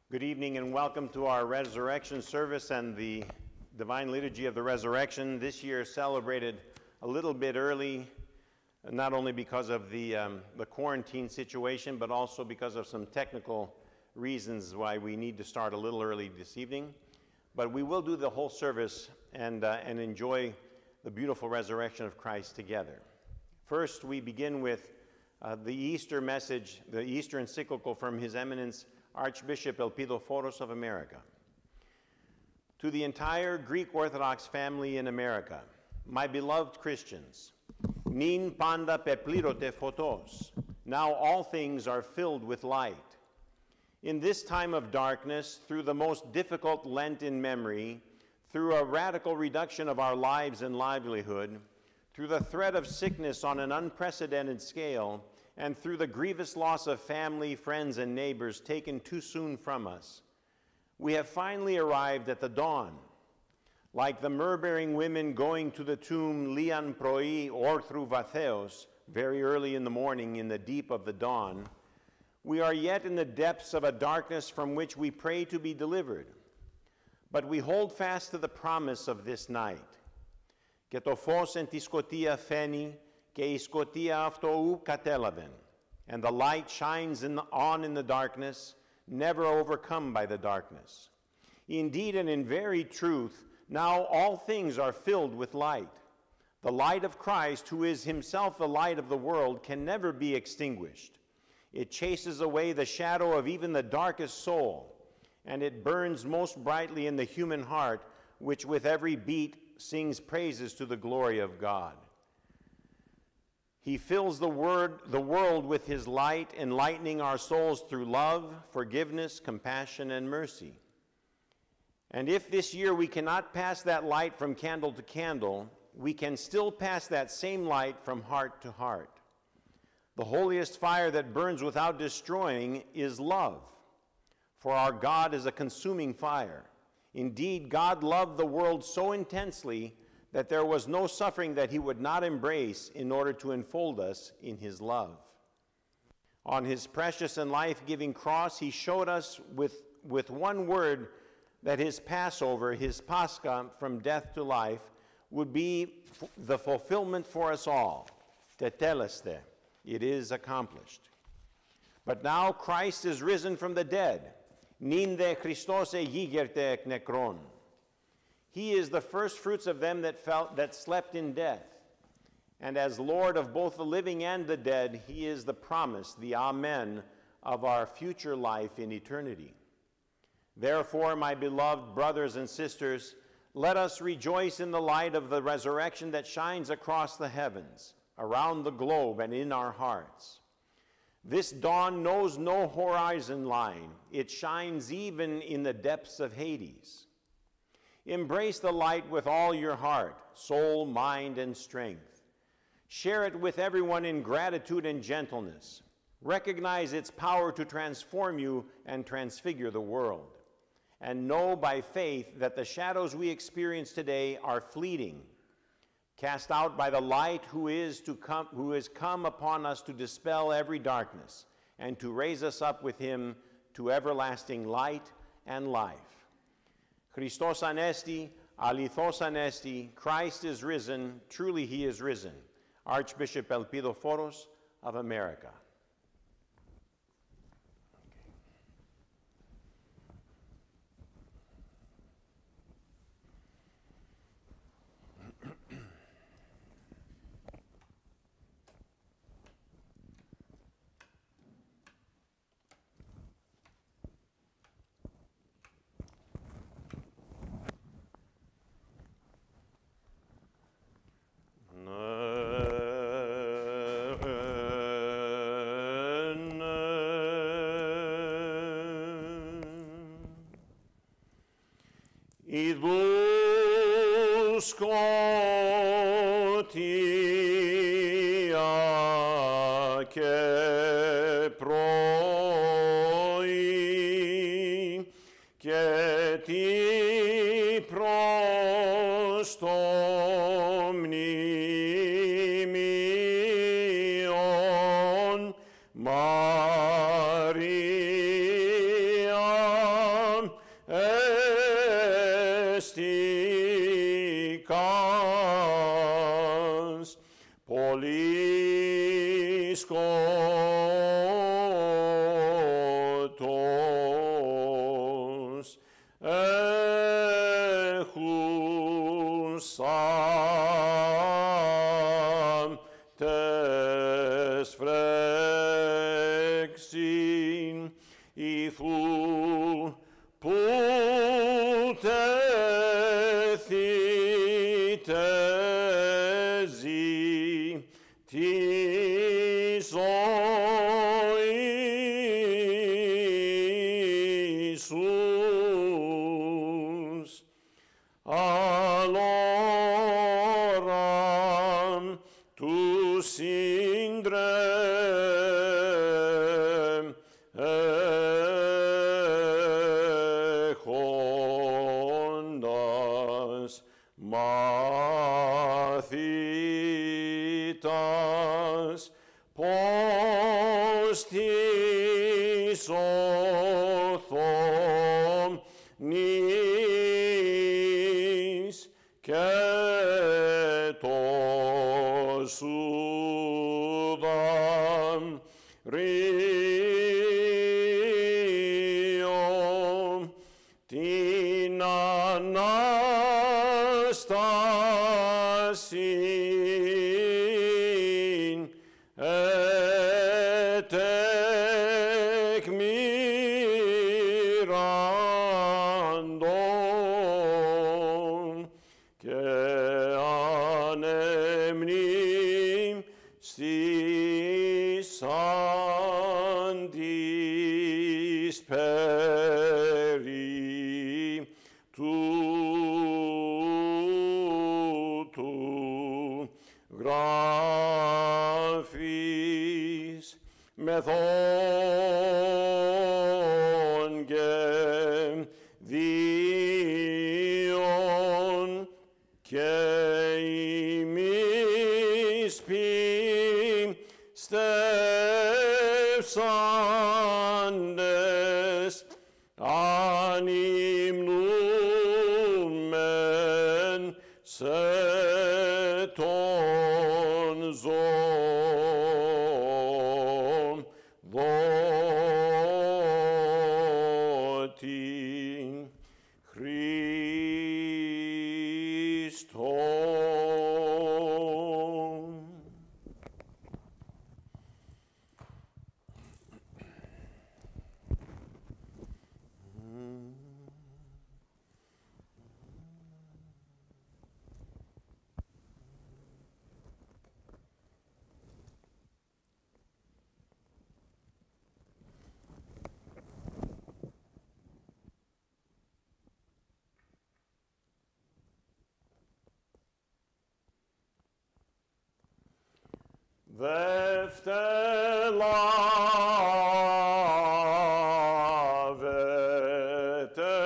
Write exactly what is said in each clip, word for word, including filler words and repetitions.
Good evening and welcome to our resurrection service and the Divine Liturgy of the Resurrection. This year celebrated a little bit early, not only because of the, um, the quarantine situation, but also because of some technical reasons why we need to start a little early this evening. But we will do the whole service and, uh, and enjoy the beautiful resurrection of Christ together. First, we begin with uh, the Easter message, the Easter encyclical from His Eminence Archbishop Elpidoforos of America. To the entire Greek Orthodox family in America, my beloved Christians, nin panda peplirote photos, now all things are filled with light. In this time of darkness, through the most difficult Lent in memory, through a radical reduction of our lives and livelihood, through the threat of sickness on an unprecedented scale, and through the grievous loss of family, friends, and neighbors taken too soon from us, we have finally arrived at the dawn. Like the myrrh-bearing women going to the tomb lian proi orthru vatheos, very early in the morning in the deep of the dawn, we are yet in the depths of a darkness from which we pray to be delivered. But we hold fast to the promise of this night. Και το φως εν τη σκοτία φαίνει, και η σκοτία αυτό ου κατέλαβεν. And the light shines in the, on in the darkness, never overcome by the darkness. Indeed and in very truth, now all things are filled with light. The light of Christ, who is himself the light of the world, can never be extinguished. It chases away the shadow of even the darkest soul, and it burns most brightly in the human heart, which with every beat sings praises to the glory of God. He fills the, word, the world with his light, enlightening our souls through love, forgiveness, compassion, and mercy. And if this year we cannot pass that light from candle to candle, we can still pass that same light from heart to heart. The holiest fire that burns without destroying is love, for our God is a consuming fire. Indeed, God loved the world so intensely that there was no suffering that he would not embrace in order to enfold us in his love. On his precious and life-giving cross, he showed us with, with one word that his Passover, his Pascha from death to life, would be the fulfillment for us all. Teteleste, it is accomplished. But now Christ is risen from the dead. Ninde Christos egigerte ek nekron. He is the first fruits of them that, felt, that slept in death. And as Lord of both the living and the dead, he is the promise, the Amen, of our future life in eternity. Therefore, my beloved brothers and sisters, let us rejoice in the light of the resurrection that shines across the heavens, around the globe, and in our hearts. This dawn knows no horizon line. It shines even in the depths of Hades. Embrace the light with all your heart, soul, mind, and strength. Share it with everyone in gratitude and gentleness. Recognize its power to transform you and transfigure the world. And know by faith that the shadows we experience today are fleeting, cast out by the light who is to come, who has come upon us to dispel every darkness and to raise us up with him to everlasting light and life. Christos anesti, alithos anesti, Christ is risen, truly he is risen. Archbishop Elpidoforos of America. Idus scotia che proi che ti prostomni mion Maria πολύς σκότος έχουσαν τες φρέξιν ηθού που τεθείτε ζει τη ζωή Ιησούς. Αλόραν του σύντρε έχοντας μαθήτας πως της οθόνης και το σούδαν ρίο την Ανάσταση ετεκμήραντον και ανεμνήστησαν της περί τούτου γράφης μεθόν και διον και ημείς πιστεύσαντες ανυμνούμεν σε τον ζώων δότη Χριστόν. Δευτελάβετε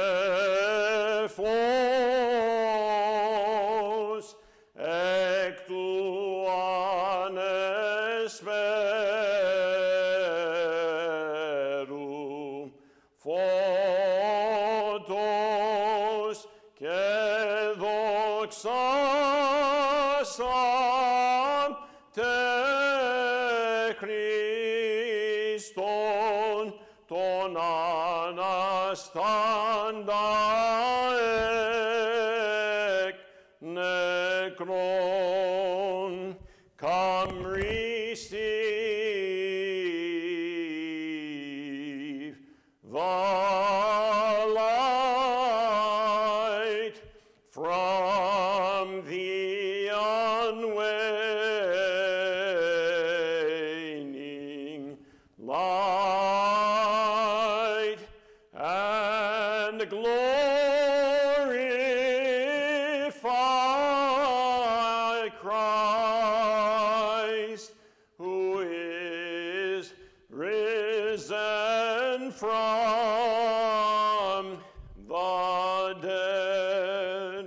φως εκ του ανεσπέρου φώτος και δοξάσατε Χριστόν τον Αναστάντα εκ νεκρών come receive the light from the unwaning light and glorify Christ, who is risen from the dead.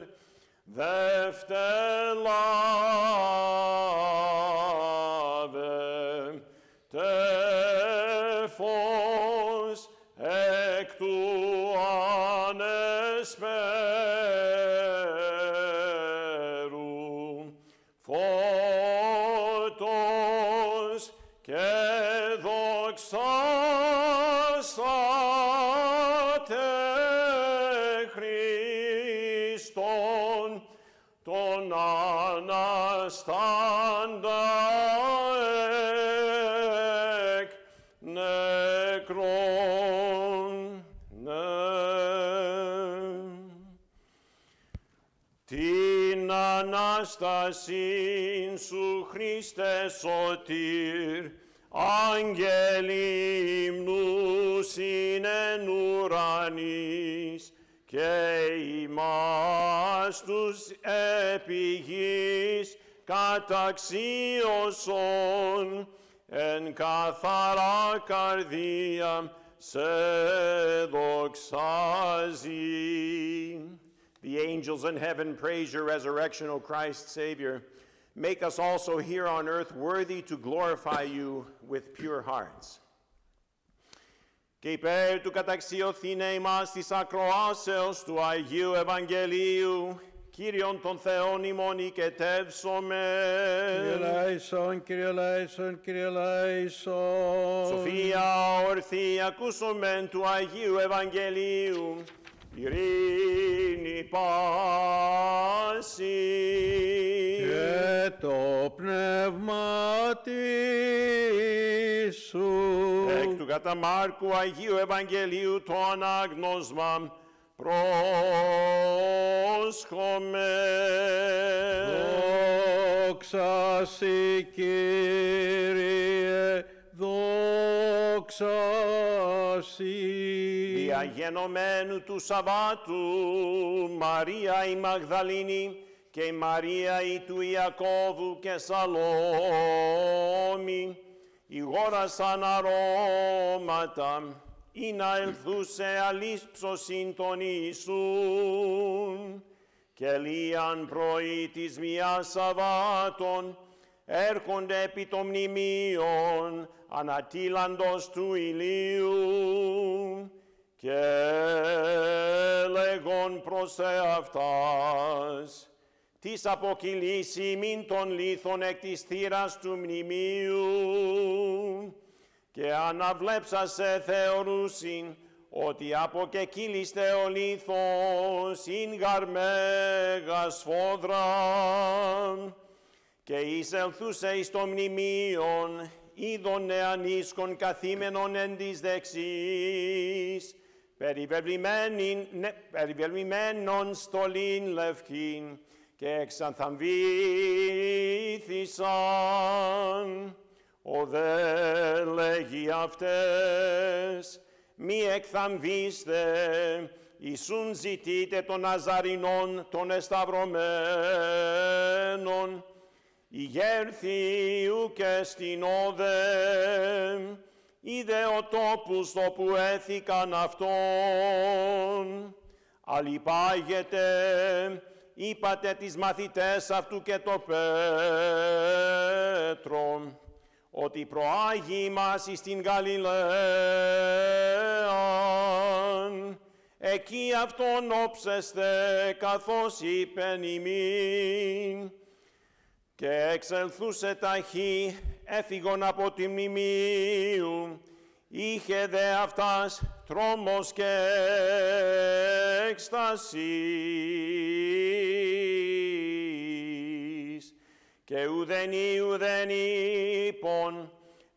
Δευτελάβετε φως εκ του ανεσπέρου φώτος και δοξάσατε Χριστόν τον αναστάντα εκ νεκρών. Την Ανάστασήν σου Χριστέ σωτήρ, άγγελοι υμνούσιν εν ουρανής, και ημάς τους επί γης καταξίωσον εν καθαρά καρδία σε δοξάζει. The angels in heaven praise your resurrection, O Christ, Savior. Make us also here on earth worthy to glorify you with pure hearts. Και υπέρ του καταξιωθήνε ημάς της ακροάσεως του Αγίου Ευαγγελίου, Κύριον των Θεών ημών οικετεύσομε. Kyrie eleison, Kyrie eleison, Kyrie eleison. Σοφία ορθή ακούσομεν του Αγίου Ευαγγελίου, ειρήνη πάση. Και το πνεύματι σου. Εκ του κατά Μάρκου Αγίου Ευαγγελίου το ανάγνωσμα πρόσχομαι. Δόξα σοι, Κύριε, δόξα σοι. Διαγενομένου του Σαββάτου, Μαρία η Μαγδαλήνη και η Μαρία η του Ιακώβου και Σαλόμη, ηγόρασαν αρώματα, ή να ελθούσε αλήψωσιν τον Ιησούν, και λίαν πρωί της μιας Σαββάτων, έρχονται επί των μνημείων ανατίλαντος του ηλίου, και λέγον προς εαυτάς, της αποκυλήσει ημίν των λίθων εκ της θύρας του μνημείου, και αναβλέψασε θεωρούσιν ότι αποκεκύλιστε ο λίθος ειν γαρ μέγα σφόδρα, και εισελθούσε εις το μνημείον είδον νεανίσκον καθήμενον εν της δεξής, περιβεβλημένον στολήν λευκήν, και εξανθαμβήθησαν. Ο δε λέγει αυτές, μη εκθαμβήστε, Ιησούν ζητείτε των Ναζαρινών των εσταυρωμένων, ηγέρθη και στην όδε, είδε ο τόπους όπου έθηκαν αυτόν. Αλλυπάγεται, είπατε τις μαθητές αυτού και το Πέτρο, ότι προάγει μας εις την Γαλιλαίαν, εκεί αυτόν όψεστε καθώς είπεν ημίν. Και εξελθούσε ταχύ, έφυγον από τη μνημείου, είχε δε αυτάς τρόμος και έκστασης, και ουδενή ουδεν είπων,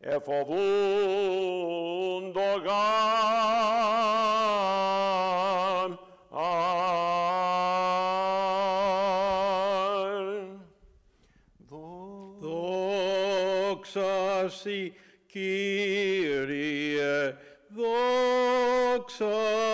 εφοβούντο γάμ. Δόξα σοι, Κύριε, δόξα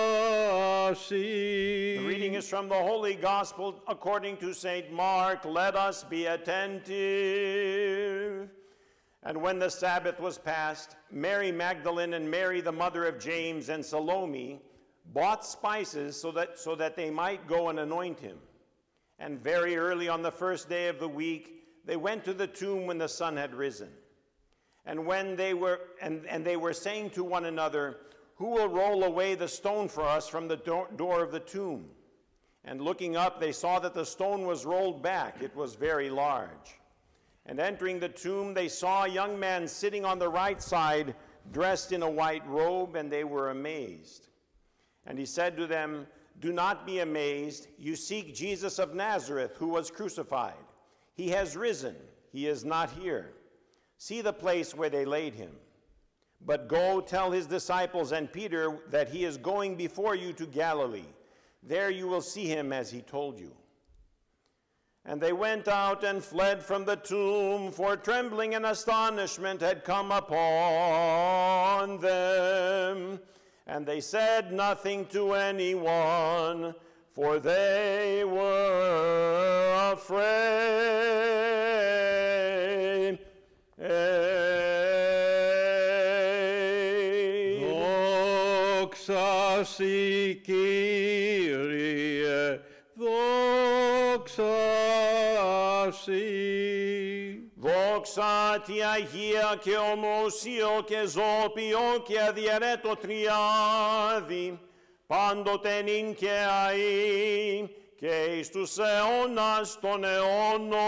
σοι. The reading is from the Holy Gospel according to Saint Mark. Let us be attentive. And when the Sabbath was past, Mary Magdalene and Mary, the mother of James, and Salome bought spices so that, so that they might go and anoint him. And very early on the first day of the week, they went to the tomb when the sun had risen. And when they were and, and they were saying to one another, who will roll away the stone for us from the do- door of the tomb? And looking up, they saw that the stone was rolled back. It was very large. And entering the tomb, they saw a young man sitting on the right side, dressed in a white robe, and they were amazed. And he said to them, "Do not be amazed. You seek Jesus of Nazareth, who was crucified. He has risen. He is not here. See the place where they laid him. But go tell his disciples and Peter that he is going before you to Galilee. There you will see him as he told you." And they went out and fled from the tomb, for trembling and astonishment had come upon them. And they said nothing to anyone, for they were afraid. Δόξα σοι, Κύριε, δόξα σοι. Δόξα τη Αγία και ομοσίο και ζώπιο και αδιαιρέτω τριάδι, πάντοτε νυν και αεί, και εις τους αιώνας των αιώνων.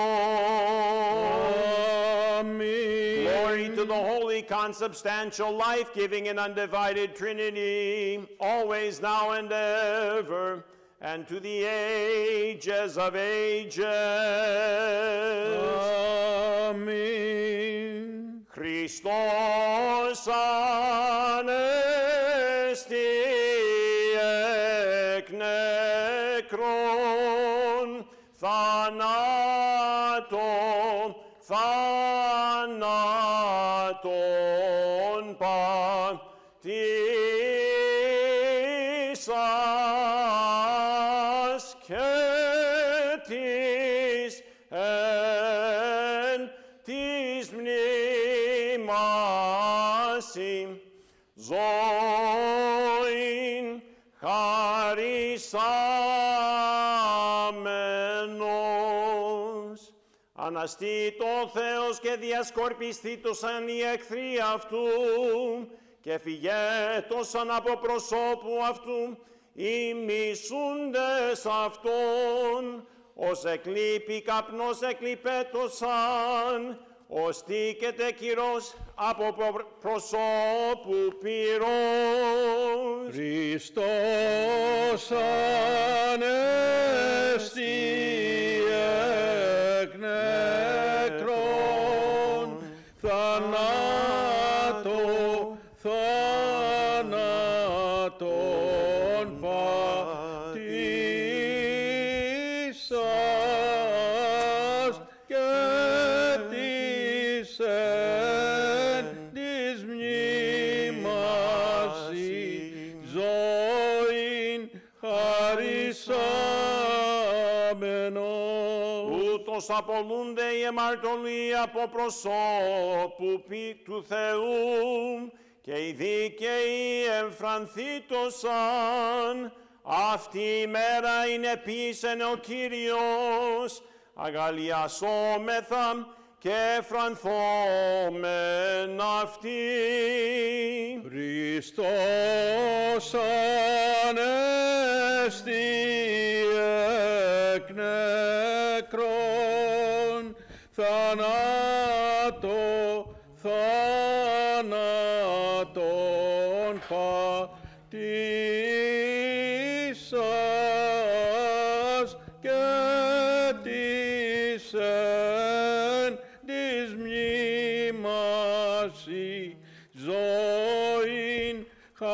Amen. Glory to the holy, consubstantial, life-giving, and undivided Trinity, always, now, and ever, and to the ages of ages. Amen. Χριστός ανέστη εκ νεκρών, θανάτων, θανάτων πατήσας και της εν της μνήμασι ζωήν χαρισάμενος. Αναστεί το Θεός και διασκορπιστήτωσαν οι εχθροί αυτού και φυγέτωσαν από προσώπου αυτού οι μισούντες αυτόν, ως εκλείπει καπνός εκλειπέτωσαν, ως τίκεται κυρός από προσώπου πυρός. Χριστός ανέστη εκ νεκρών, θανάτω, θανάτων πατήσας και της εν της μνήμασι ζωήν χαρισάμενος. Ούτως απολούνται οι εμαρτωλοί από προσώπου του Θεού και οι δίκαιοι εμφρανθήτωσαν. Αυτή η μέρα είναι πείσεν ο Κύριος, αγαλιασόμεθα και εφρανθόμεν αυτή. Χριστός ανέστη εκ νεκρών, θανάτω, θανάτων πατήσας και της εν της μνήμασι ζωήν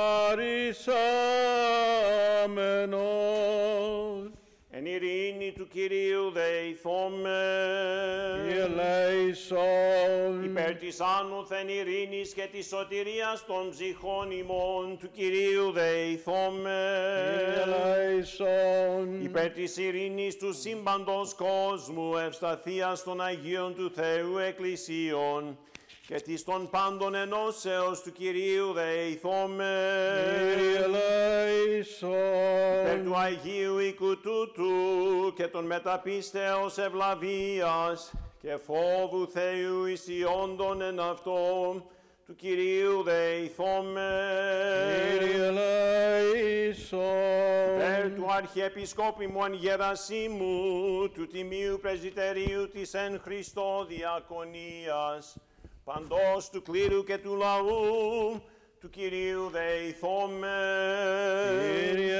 χαρισάμενος. Εν ειρήνη του Κυρίου δεηθόμεν. Ελέησον. Υπέρ της άνωθεν ειρήνης και της σωτηρίας των ψυχών ημών του Κυρίου δεηθόμεν. Ελέησον. Υπέρ της ειρήνης του σύμπαντος κόσμου, ευσταθίας των Αγίων του Θεού Εκκλησίων και της των πάντων ενώσεως του Κυρίου δεηθόμεν. Ελέησον. Υπέρ του Αγίου οίκου τούτου και των μεταπίστεως ευλαβίας και φόβου Θεού εις ιόντων εν αυτό, του Κυρίου δεηθόμεν. Κύριε ελέησον. Περ του Αρχιεπισκόπημον Γερασίμου, του Τιμίου Πρεσβυτερίου της εν Χριστώ Διακονίας, παντός του κλήρου και του λαού, του Κυρίου δεηθόμεν. Κύριε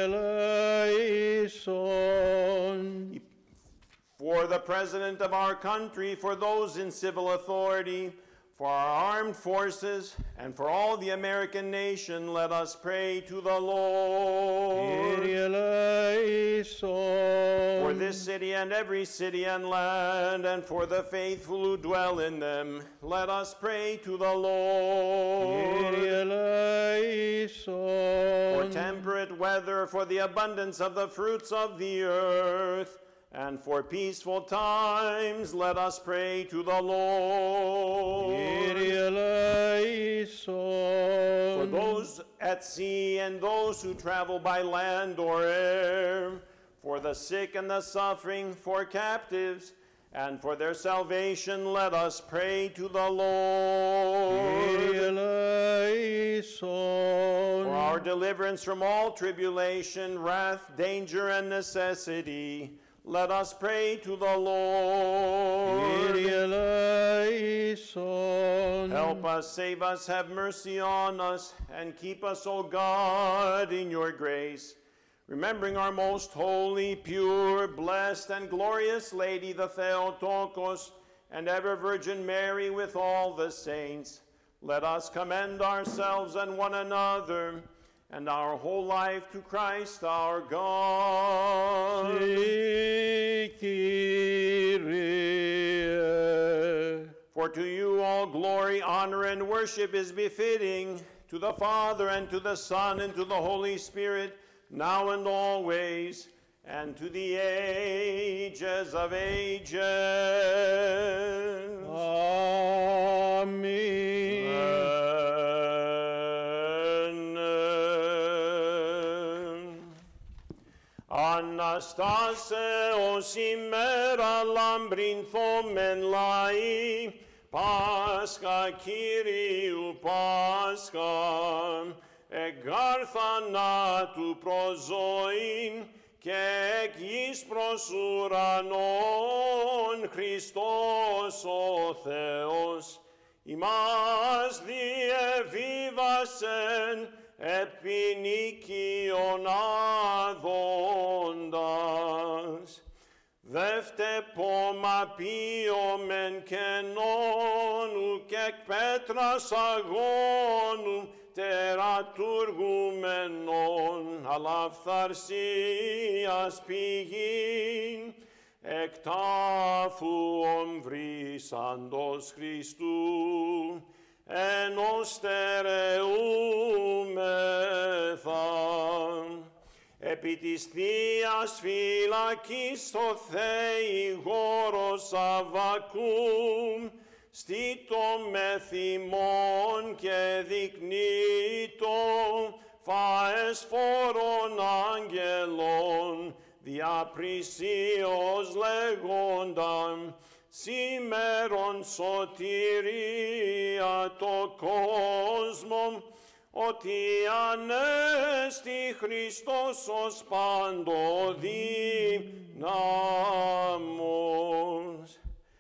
ελέησον. For the President of our country, for those in civil authority, for our armed forces, and for all the American nation, let us pray to the Lord. Kyrie eleison. For this city and every city and land, and for the faithful who dwell in them, let us pray to the Lord. Kyrie eleison. For temperate weather, for the abundance of the fruits of the earth, and for peaceful times, let us pray to the Lord. Kyrie eleison. For those at sea and those who travel by land or air, for the sick and the suffering, for captives, and for their salvation, let us pray to the Lord. Kyrie eleison. For our deliverance from all tribulation, wrath, danger, and necessity, let us pray to the Lord. Kyrie eleison. Help us, save us, have mercy on us, and keep us, O God, in your grace, remembering our most holy, pure, blessed, and glorious Lady, the Theotokos, and ever Virgin Mary with all the saints. Let us commend ourselves and one another, and our whole life to Christ our God. Si, Kyrie. For to you all glory, honor, and worship is befitting, to the Father, and to the Son, and to the Holy Spirit, now and always, and to the ages of ages. Amen. Αναστάσεως ημέρα λαμπρινθόμεν λαοί, Πάσχα Κυρίου Πάσχα, εγκάρ θανάτου προς ζωήν, και εκ γης προς ουρανόν Χριστός ο Θεός, ημάς διεβίβασεν επί νίκιον άδοντας. Δεύτε πόμα ποίομεν κενώνου και εκ πέτρας αγώνου τερατουργούμενον, αλλά φθαρσίας πηγήν, εκ τάφου ομβρίσαντος Χριστού, ενός στερεούμεθα. Επί της Θείας φυλακής το Θεή γόρος Αββακούμ, στήτω με θυμών και δεικνύτω φαές φορών αγγελών, διαπρυσίως λέγονταν, σήμερον σωτηρία το κόσμο, ότι ανέστη Χριστός ως παντοδύναμος.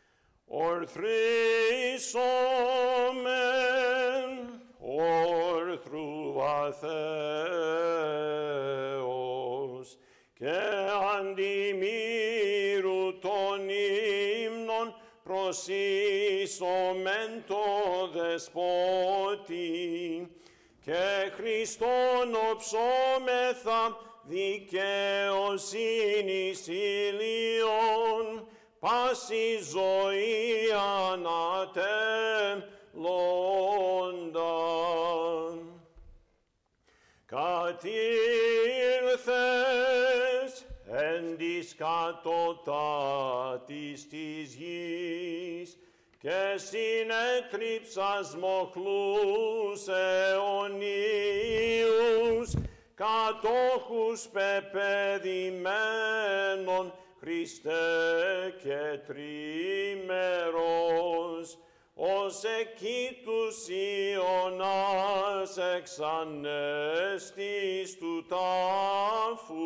Ορθρίσομεν, όρθρου αθέος, και αντιμύρου των ύμνων προσείσομεν το δεσπότη, και Χριστόν οψόμεθα δικαιοσύνης ηλίων, πάση ζωή ανατελώντα. Κατήλθες εν της κατωτάτης της γης, και συνέτριψας μοχλούς αιωνίους, κατόχους πεπαιδημένων, Χριστέ και τρίμερος, ως εκεί τους Ιωνάς εξανέστης του τάφου.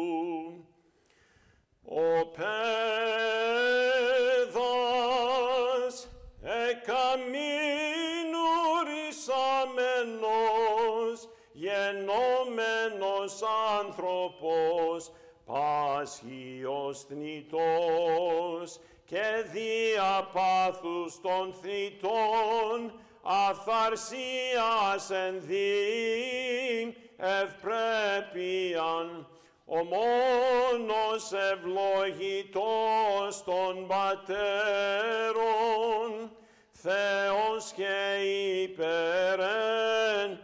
Ο πέδας εκαμινουρισάμενος, γενόμενος άνθρωπος, πάσχιος θνητός, και δια πάθους των θνητών, αθαρσίας ενδύν ευπρέπειαν, ο μόνος ευλογητός των πατέρων, Θεός και υπερεν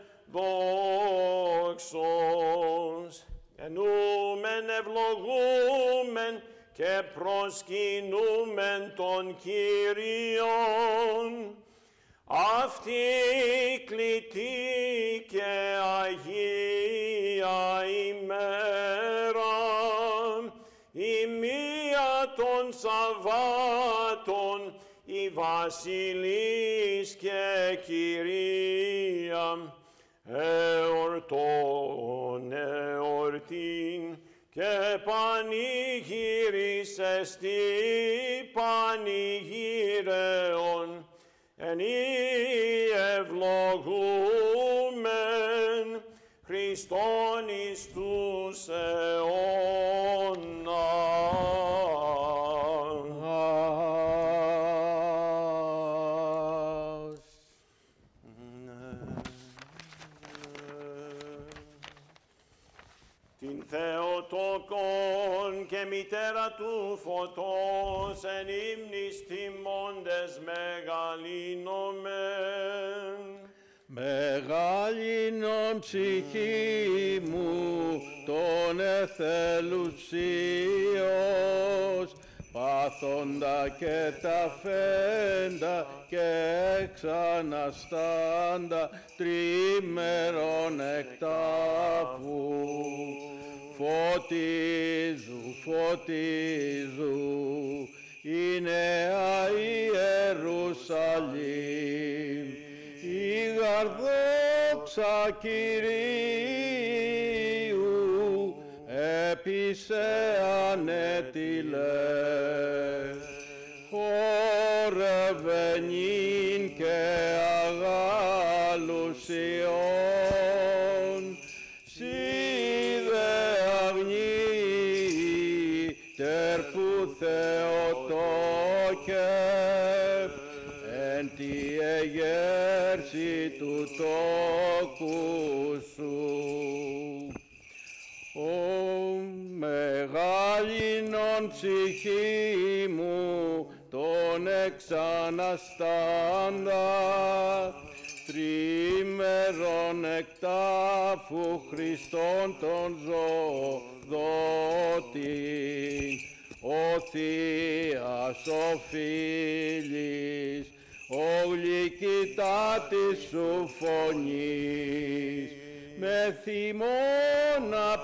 δόξος. Ενούμεν ευλογούμεν και προσκυνούμεν τον Κύριον, αυτή κλητή και Αγία ημέρα, η μία των Σαββάτων, η Βασιλής και Κυρία, εορτών εορτήν, και πανηγύρισες τι πανηγύρεων, εν ει ευλογούμεν Χριστόν εις τους αιώνας. Την Θεοτόκον και μητέρα του φωτός εν ύμνης τιμώντες μεγαλύνομεν. Μεγαλύνον ψυχή μου τον εθελουσίος, πάθοντα και τα φέντα και εξαναστάντα τρίμερον εκτάφου. Φωτίζου, φωτίζου, η νέα Ιερουσαλήμ, η γαρδόξα Κυρίου, έπεισε ανέτειλε. Χόρευε νυν και αγάλους Ιών, σίδε αγνή τερπού Θεοτόκε, εν τη εγέρση του τόκου σου. Ο μεγαλύνον ψυχή μου τον εξαναστάντα, τρίμερον εκτάφου Χριστόν τον ζωδότη, ο Θείας ο Φίλης, ο γλυκητάτης σου φωνής, με θυμώνα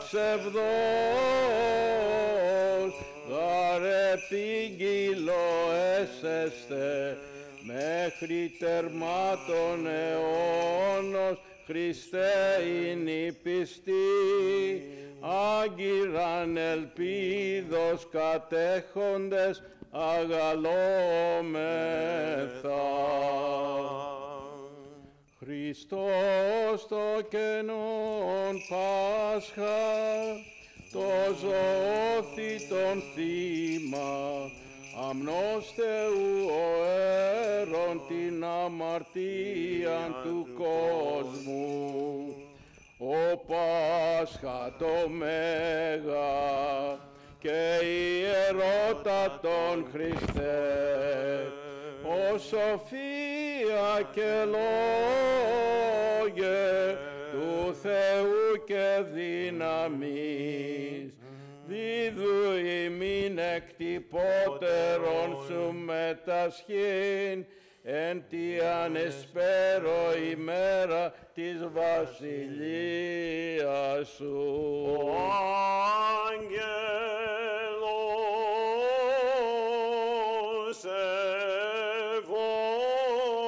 ψευδός, γαρεπήγγυλο έσεστε, μέχρι τερμάτων αιώνος, Χριστέ είναι η πιστή, άγκυραν ελπίδος κατέχοντες αγαλόμεθα. Χριστός το καινόν Πάσχα, το ζωώθη τον θύμα, αμνός Θεού ο αίρον την αμαρτίαν του κόσμου. Ο Πάσχα το Μέγα και ιερότατον Χριστέ, ο σοφία και λόγε του Θεού και δύναμης, δίδου ημίν εκτυπώτερον σου μετασχήν, εν τη ανεσπέρω ημέρα της βασιλείας σου. Ο άγγελος ευών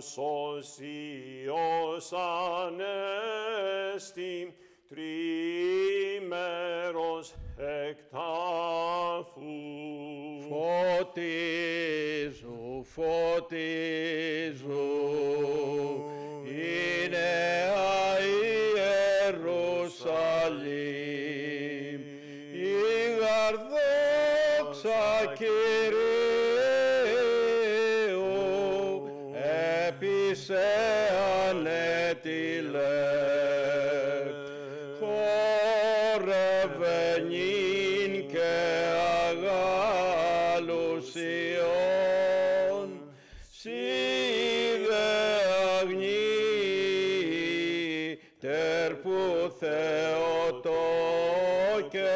όσιος ανέστη τρίμερος εκ τάφου. Φωτίζου, φωτίζου, η νέα Ιερουσαλήμ, η γαρδόξα Κυρίου, έπεισε ανέτειλε, χόρευε νυν και αγάλουσιον, σίδε αγνή, τερπού Θεοτόκε,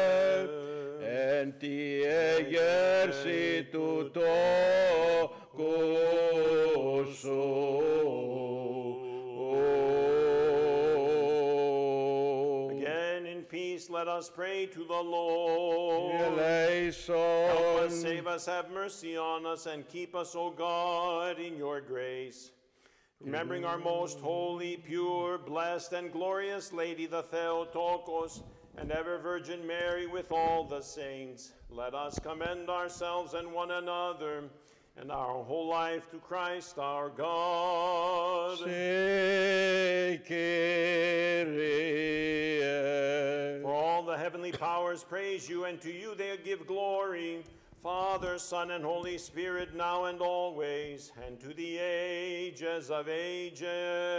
εν τη εγέρση του τόκου σου. Again, in peace, let us pray to the Lord. Eleison. Help us, save us, have mercy on us, and keep us, O God, in your grace. Remembering our most holy, pure, blessed, and glorious Lady, the Theotokos, and ever Virgin Mary with all the saints, let us commend ourselves and one another and our whole life to Christ our God. Se Kyrie. For all the heavenly powers praise you, and to you they give glory, Father, Son, and Holy Spirit, now and always, and to the ages of ages.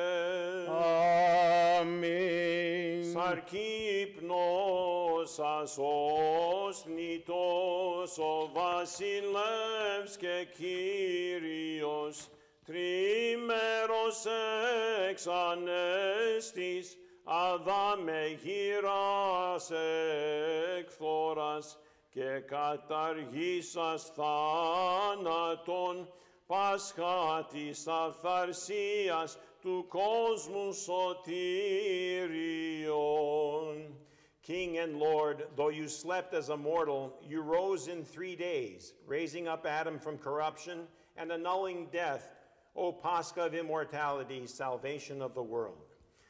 Amen. Sarkipnos asos nitos o Βασιλεύς και Κύριος, τρίμερος εξ ανέστης, αδάμε γύρας εκφθόρας, και καταργήσας θάνατον, Πάσχα της αυθαρσίας του κόσμου σωτήριον. King and Lord, though you slept as a mortal, you rose in three days, raising up Adam from corruption and annulling death, O Pascha of immortality, salvation of the world.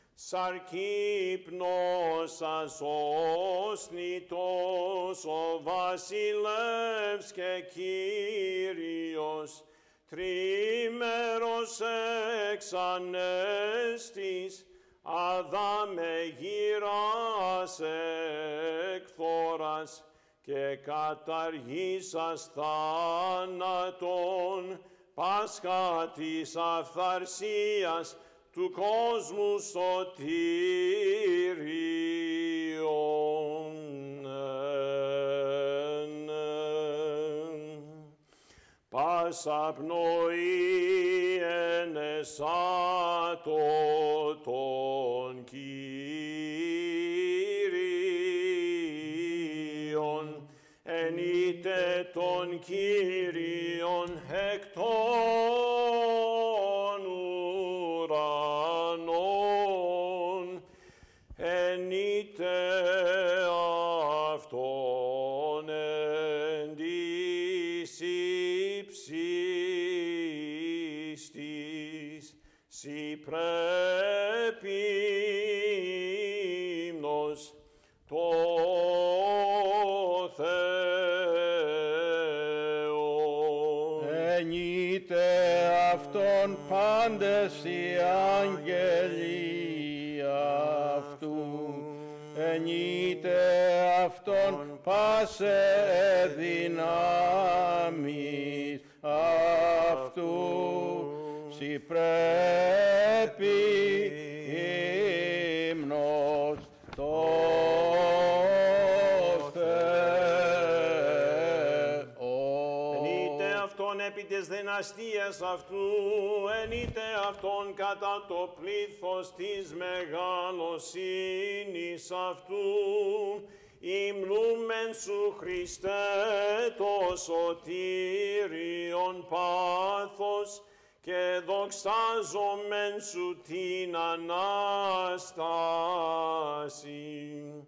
Sarkipnos asosnitos o Βασιλεύς και Κύριος, τρίμερος εξ ανέστης, αδάμε γύρας εκφθόρας, και καταργήσας θάνατον, Πάσχα της αυθαρσίας του κόσμου σωτήριον. Πάσα πνοή ενεσάτω των Κύριων, ενείτε των Κύριων εκ των ουρανών, ενείτε αυτόν εν της ύψης της, σοι πρέπει ύμνος το Θεό. Ενείτε αυτόν πάντες οι άγγελοι αυτού, ενείτε αυτόν πάσε δυνάμεις αυτού, σοι πρέπει ύμνος το Θεό. Ενείτε αυτόν επί της δυναστείας αυτού, ενείτε αυτόν κατά το πλήθος της μεγαλοσύνης αυτού, υμνούμεν σου Χριστέ το σωτήριον πάθος, και δοξάζομεν σου την Ανάσταση.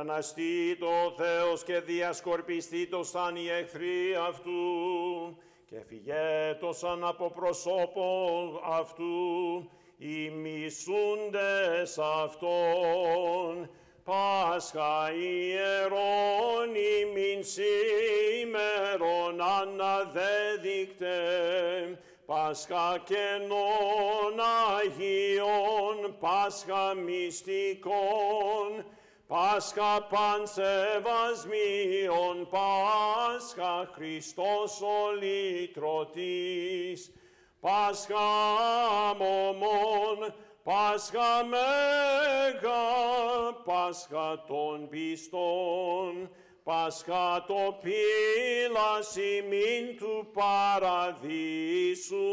Αναστεί το Θεός και διασκορπιστεί το σαν οι εχθροί αυτού, και φυγέτωσαν από προσώπο αυτού οι μισούντες αυτόν. Πάσχα ιερών ημίν σήμερον αναδέδεικτε, Πάσχα καινών Αγίων, Πάσχα μυστικών, Πάσχα πανσεβασμίων, Πάσχα Χριστός ο λυτρωτής, Πάσχα μωμών, Πάσχα μέγα, Πάσχα των πιστών, Πάσχα το πύλας ημίν του παραδείσου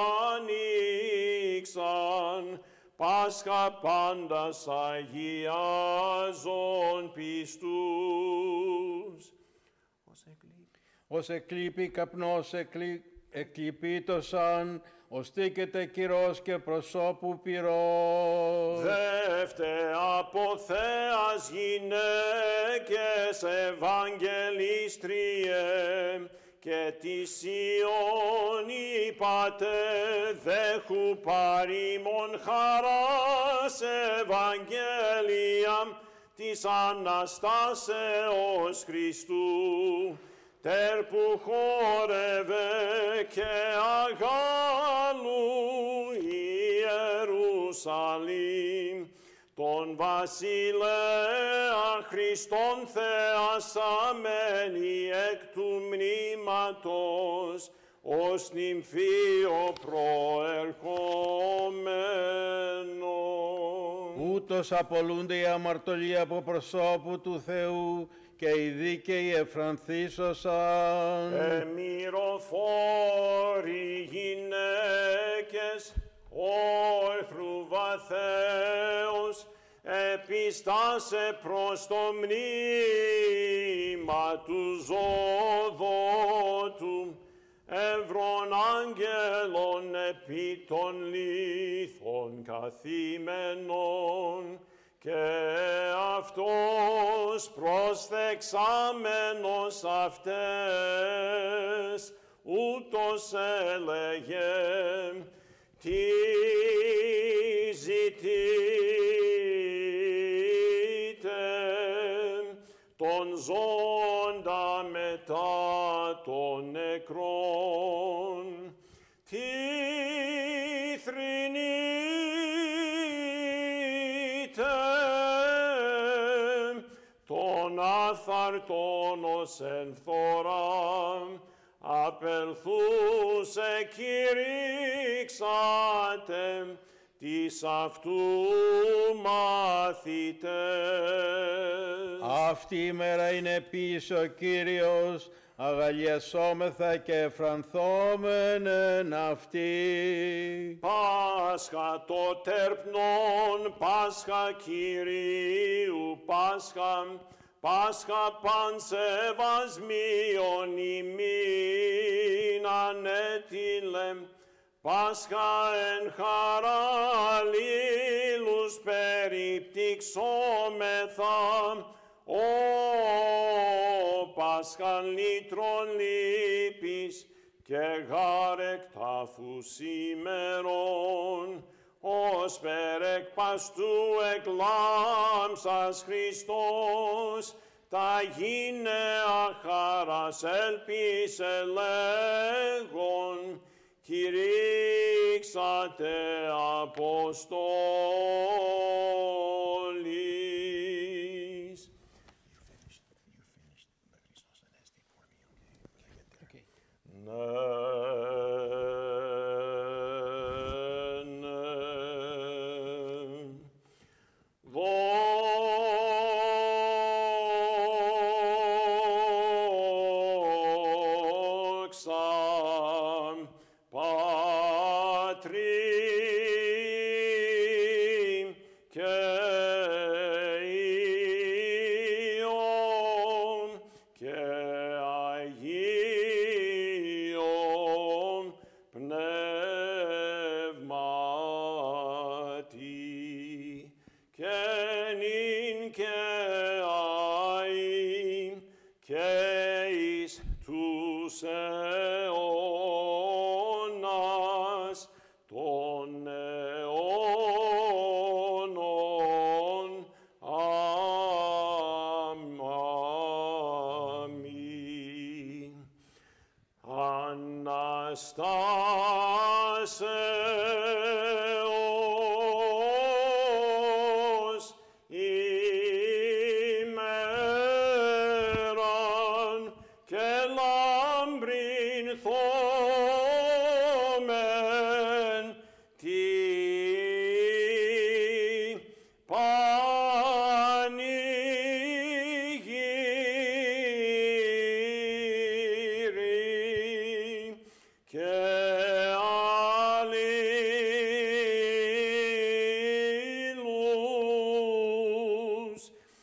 ανοίξαν, Πάσχα πάντας αγιάζων πιστούς. Ως εκλείπει καπνός εκλει... εκλειπήτωσαν, ως τίκεται κυρός και προσώπου πυρός. Δεύτε από θέας γυναίκες Ευαγγελίστριε, και τη Σιών είπατε, δέχου παρήμων χαράς Ευαγγέλια της Αναστάσεως Χριστού, τερ που χόρευε και αγάλου Ιερουσαλήμ, τον βασιλέα Χριστόν θεασαμένη εκ του μνήματος, ως νυμφίο προερχόμενο. Ούτως απολούνται οι αμαρτωλοί από προσώπου του Θεού, και οι δίκαιοι εφρανθήσωσαν. Εμυροφόροι γυναίκες, όρθρου βαθέως, επιστάσε προς το μνήμα του ζωδότου, εύρων άγγελων επί των λίθων καθήμενων, και αυτός προσθεξάμενος αυτές, ούτως έλεγε, τι ζητείτε, τον ζώντα μετά των νεκρών, τι άθαρτον ως εν φθορά, απελθούσε κηρύξατε τις αυτού μαθητές. Αυτή η μέρα είναι πίσω ο Κύριος, αγαλιασόμεθα και εφρανθόμενεν αυτή. Πάσχα το τερπνόν, Πάσχα Κυρίου, Πάσχα, Πάσχα πανσεβασμίων ημίν ανέτειλε, Πάσχα εν χαρά αλλήλους περιπτύξομεθα, ο Πάσχα λύτρων λύπης και γάρεκ τάφους ημερών, ως περεκ παστού εκλάμψας Χριστός, τα γυναία χαράς ελπίσε λέγον, κηρύξατε Αποστόλης. και Αναστάσεως ημέραν και λαμπρινθόμεν τι πανηγύρι και αλλήλους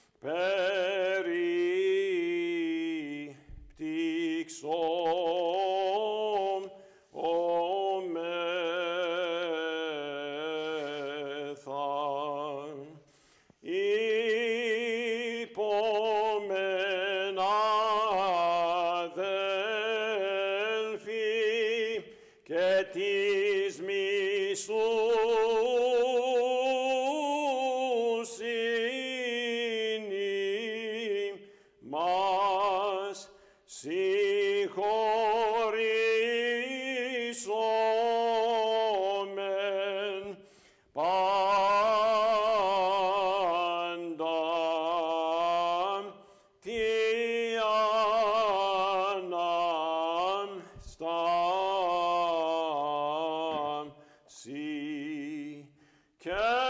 περιπτύξομεθα. Υπόμεν αδέλφοι και της μισούς είναι μας συγχωρήσομεν πάντα τι αναμστάσει και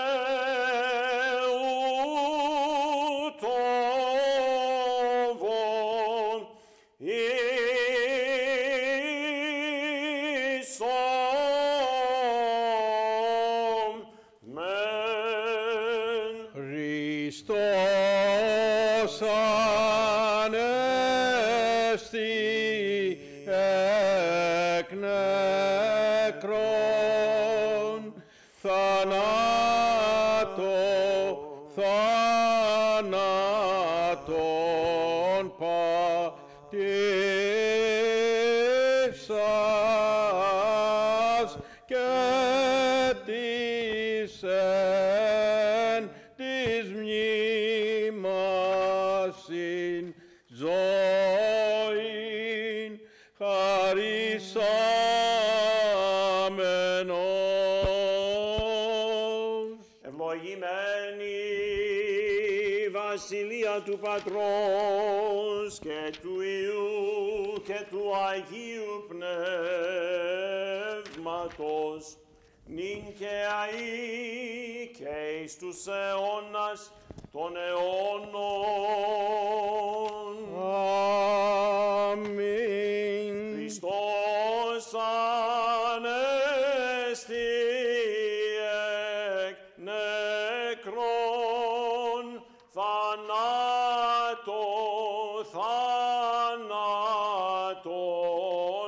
ούτωβον ίσομεν. Χριστός ανέστη εκ νεκρών, θανάτω, θάνατον πατήσας και της εν της μνήμασιν ζωήν χαρισάμενος. Ευλογημένη η βασιλεία του Πατρός και του Υιού και του Αγίου Πνεύματος, νυν και αεί και εις τους αιώνας των αιώνων. Αμήν. Χριστός ανέστη εκ νεκρών, θανάτω, θάνατον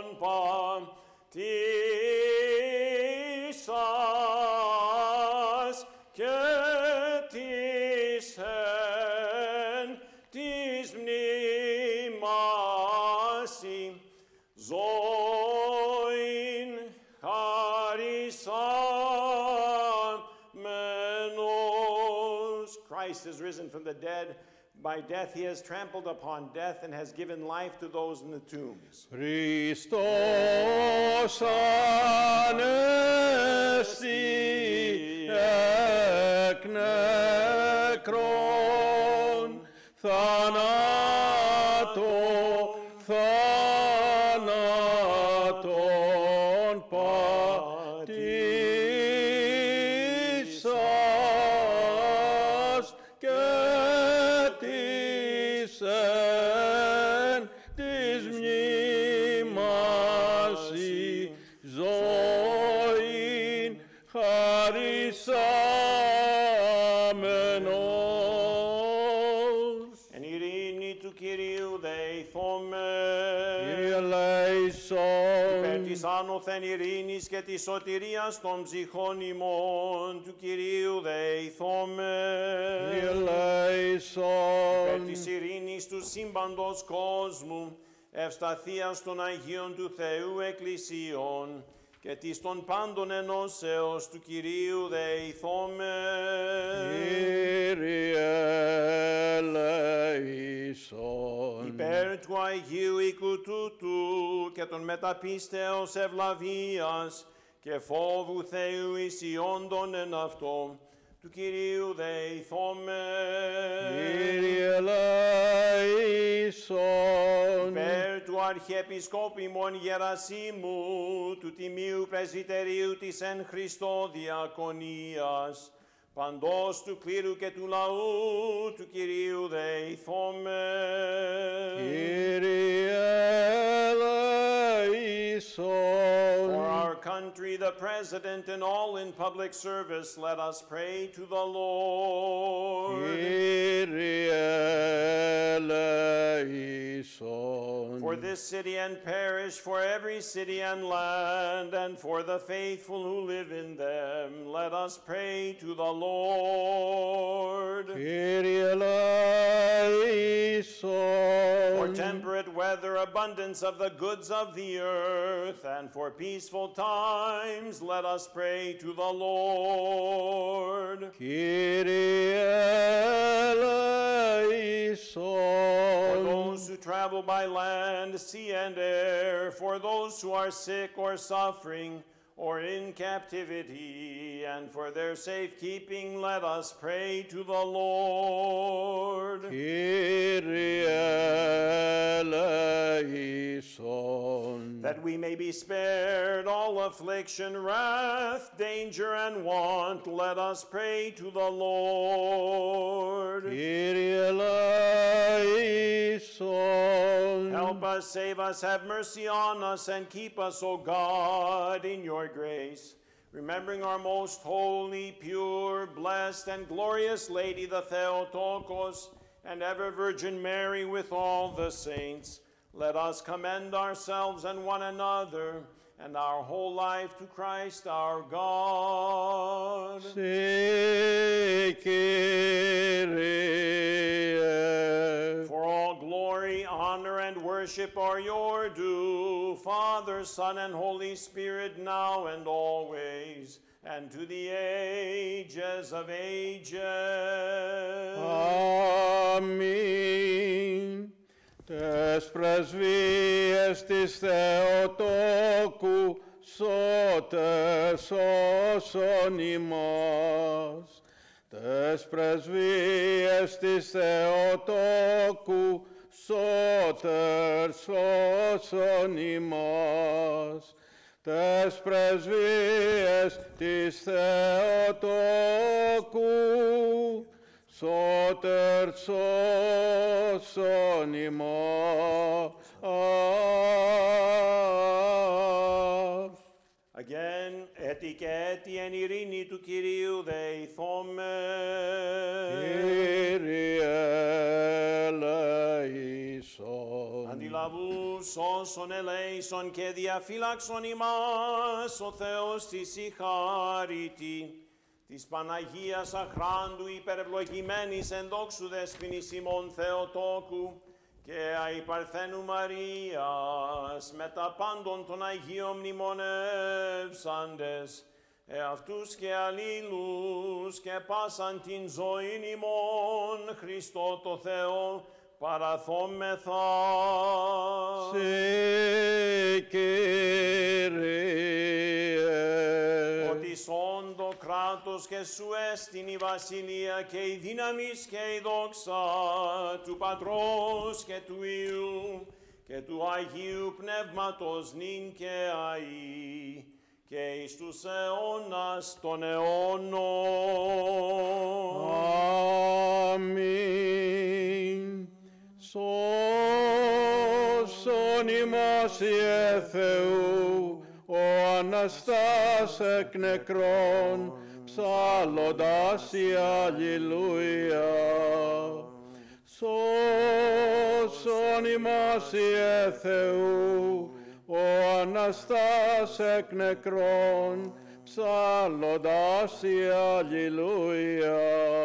πατήσας και της εν της μνήμασιν ζωήν χαρισάμενος. Christ is risen from the dead. By death he has trampled upon death and has given life to those in the tombs. Χριστός ανέστη εκ νεκρών, θανάτω, θάνατον πατήσας και της εν της μνήμασιν ζωήν χαρισάμενος. Εν ειρήνη του Κυρίου δεηθόμεν. Κύριε ελέησον. Υπέρ της άνωθεν ειρήνης και της σωτηρίας των ψυχών ημών του Κυρίου δεηθόμεν. Κύριε Υπέρ ελέησον. της ειρήνης του σύμπαντος κόσμου, ευσταθίας των Αγίων του Θεού Εκκλησίων και της των πάντων ενώσεως του Κυρίου δεηθόμεν. Κύριε ελέησον. Υπέρ του Αγίου οίκου τούτου και των μεταπίστεως ευλαβίας και φόβου Θεού ισιόντων εν αυτό, του Κυρίου δεηθώμεν. Κύριε λαΐσον. Υπέρ του Αρχιεπισκόπου ημών Γερασίμου, του Τιμίου Πρεσβυτερίου της εν Χριστώ Διακονίας, παντός του κλήρου και του λαού, του Κυρίου δεηθώμεν. Κύριε λαΐσον. For our country, the President, and all in public service, let us pray to the Lord. Kyrie eleison. For this city and parish, for every city and land, and for the faithful who live in them, let us pray to the Lord. Kyrie eleison. For temperate weather, abundance of the goods of the earth, and for peaceful times, let us pray to the Lord. Kyrie eleison. For those who travel by land, sea, and air, for those who are sick or suffering, or in captivity, and for their safekeeping, let us pray to the Lord. Kyrie eleison. That we may be spared all affliction, wrath, danger, and want, let us pray to the Lord. Kyrie eleison. Help us, save us, have mercy on us, and keep us, O God, in your grace, remembering our most holy, pure, blessed, and glorious Lady, the Theotokos, and ever Virgin Mary with all the saints. Let us commend ourselves and one another and our whole life to Christ our God. Se Kyrie. For all glory, honor, and worship are your due, Father, Son, and Holy Spirit, now and always, and to the ages of ages. Αμήν. Τες πρεσβείες της Θεοτόκου σώτερ σώσον ημάς. Τες πρεσβείες της Θεοτόκου σώτερ σώσον ημάς. Τες πρεσβείες της Θεοτόκου σώτερ σώσον ημάς. Again, έτη και έτη εν ειρήνη του Κυρίου δεηθώμεν. Κύριε ελέησον. Αντιλαβούς όσων ελέησον και διαφύλαξον ημάς ο Θεός της η χάριτη, της Παναγίας αχράντου υπερευλογημένης εν δόξου δεσποινής ημών Θεοτόκου και αϊπαρθένου Μαρίας με τα πάντων των Αγίων μνημονεύσαντες, εαυτούς και αλλήλους και πάσαν την ζωήν ημών Χριστό το Θεό παραθόμεθα. Σε Κύριε. Ότι σόν το κράτος και σου έστιν η βασιλεία και η δύναμις και η δόξα του Πατρός και του Υιού και του Αγίου Πνεύματος νυν και αεί και εις τους αιώνας των αιώνων. Αμήν. Σώσον ημάς Ιε Θεού, ο Αναστάς εκ νεκρών, ψάλλοντας η Αλληλούια. Σώσον ημάς Ιε Θεού, ο Αναστάς εκ νεκρών, ψάλλοντας η Αλληλούια.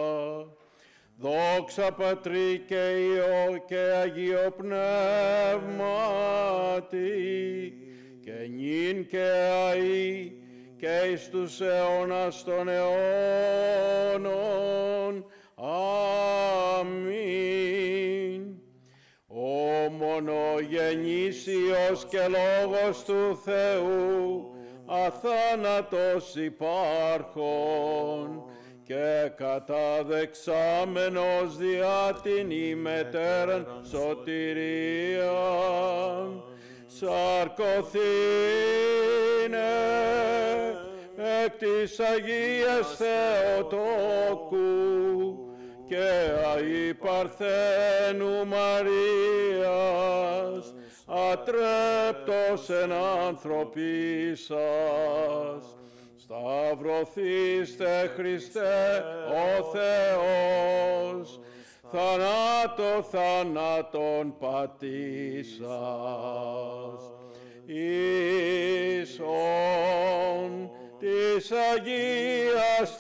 Δόξα Πατρί και Υιό και Αγίο Πνεύματι, και νυν και αεί και εις τους αιώνας των αιώνων. Αμήν. Ο μονογεννήσιος και Λόγος του Θεού, αθάνατος υπάρχων, και καταδεξάμενος διά την ημετέραν σωτηρίαν, σαρκωθήνε εκ της Αγίας Θεοτόκου και αη Παρθένου Μαρίας, ατρέπτος εν ανθρωπίσας, σταυρωθήστε Χριστέ ο Θεός, θανάτω θανάτων πατήσας. Εις ον της Αγίας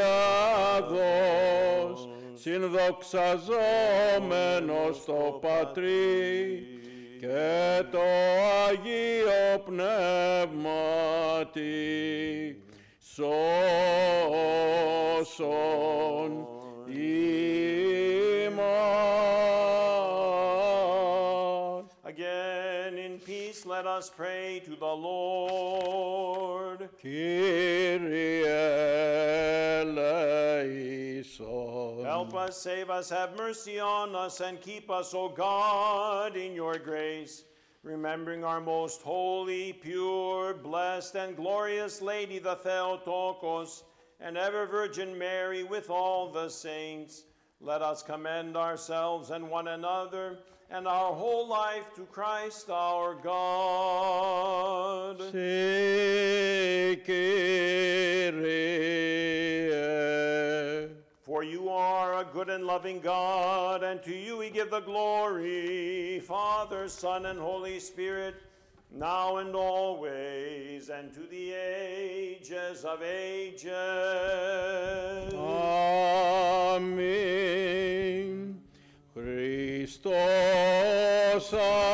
Τριάδος, συνδοξαζόμενος το Πατρί και το Αγίο Πνεύματι, σώσον ημάς. Again, in peace, let us pray to the Lord. Kyrie eleison. Help us, save us, have mercy on us, and keep us, O God, in your grace, remembering our most holy, pure, blessed, and glorious Lady, the Theotokos, and ever Virgin Mary, with all the saints. Let us commend ourselves and one another and our whole life to Christ our God. Se Kyrie. For you are a good and loving God, and to you we give the glory, Father, Son, and Holy Spirit, now and always, and to the ages of ages. Amen. Χριστός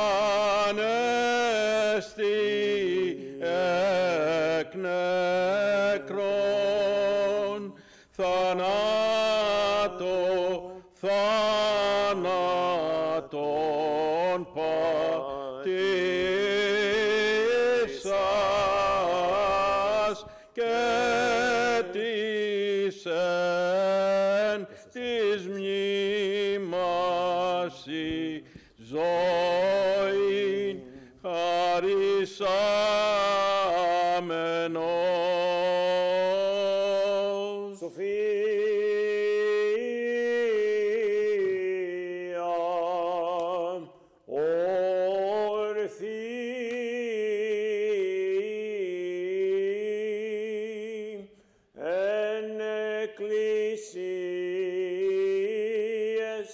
ανέστη εκ νεκρών, θανάτω, θάνατον πατήσας και της εν της μνήμασι ζωήν χαρισάμενος. Sophia, ορθή εν εκκλησίες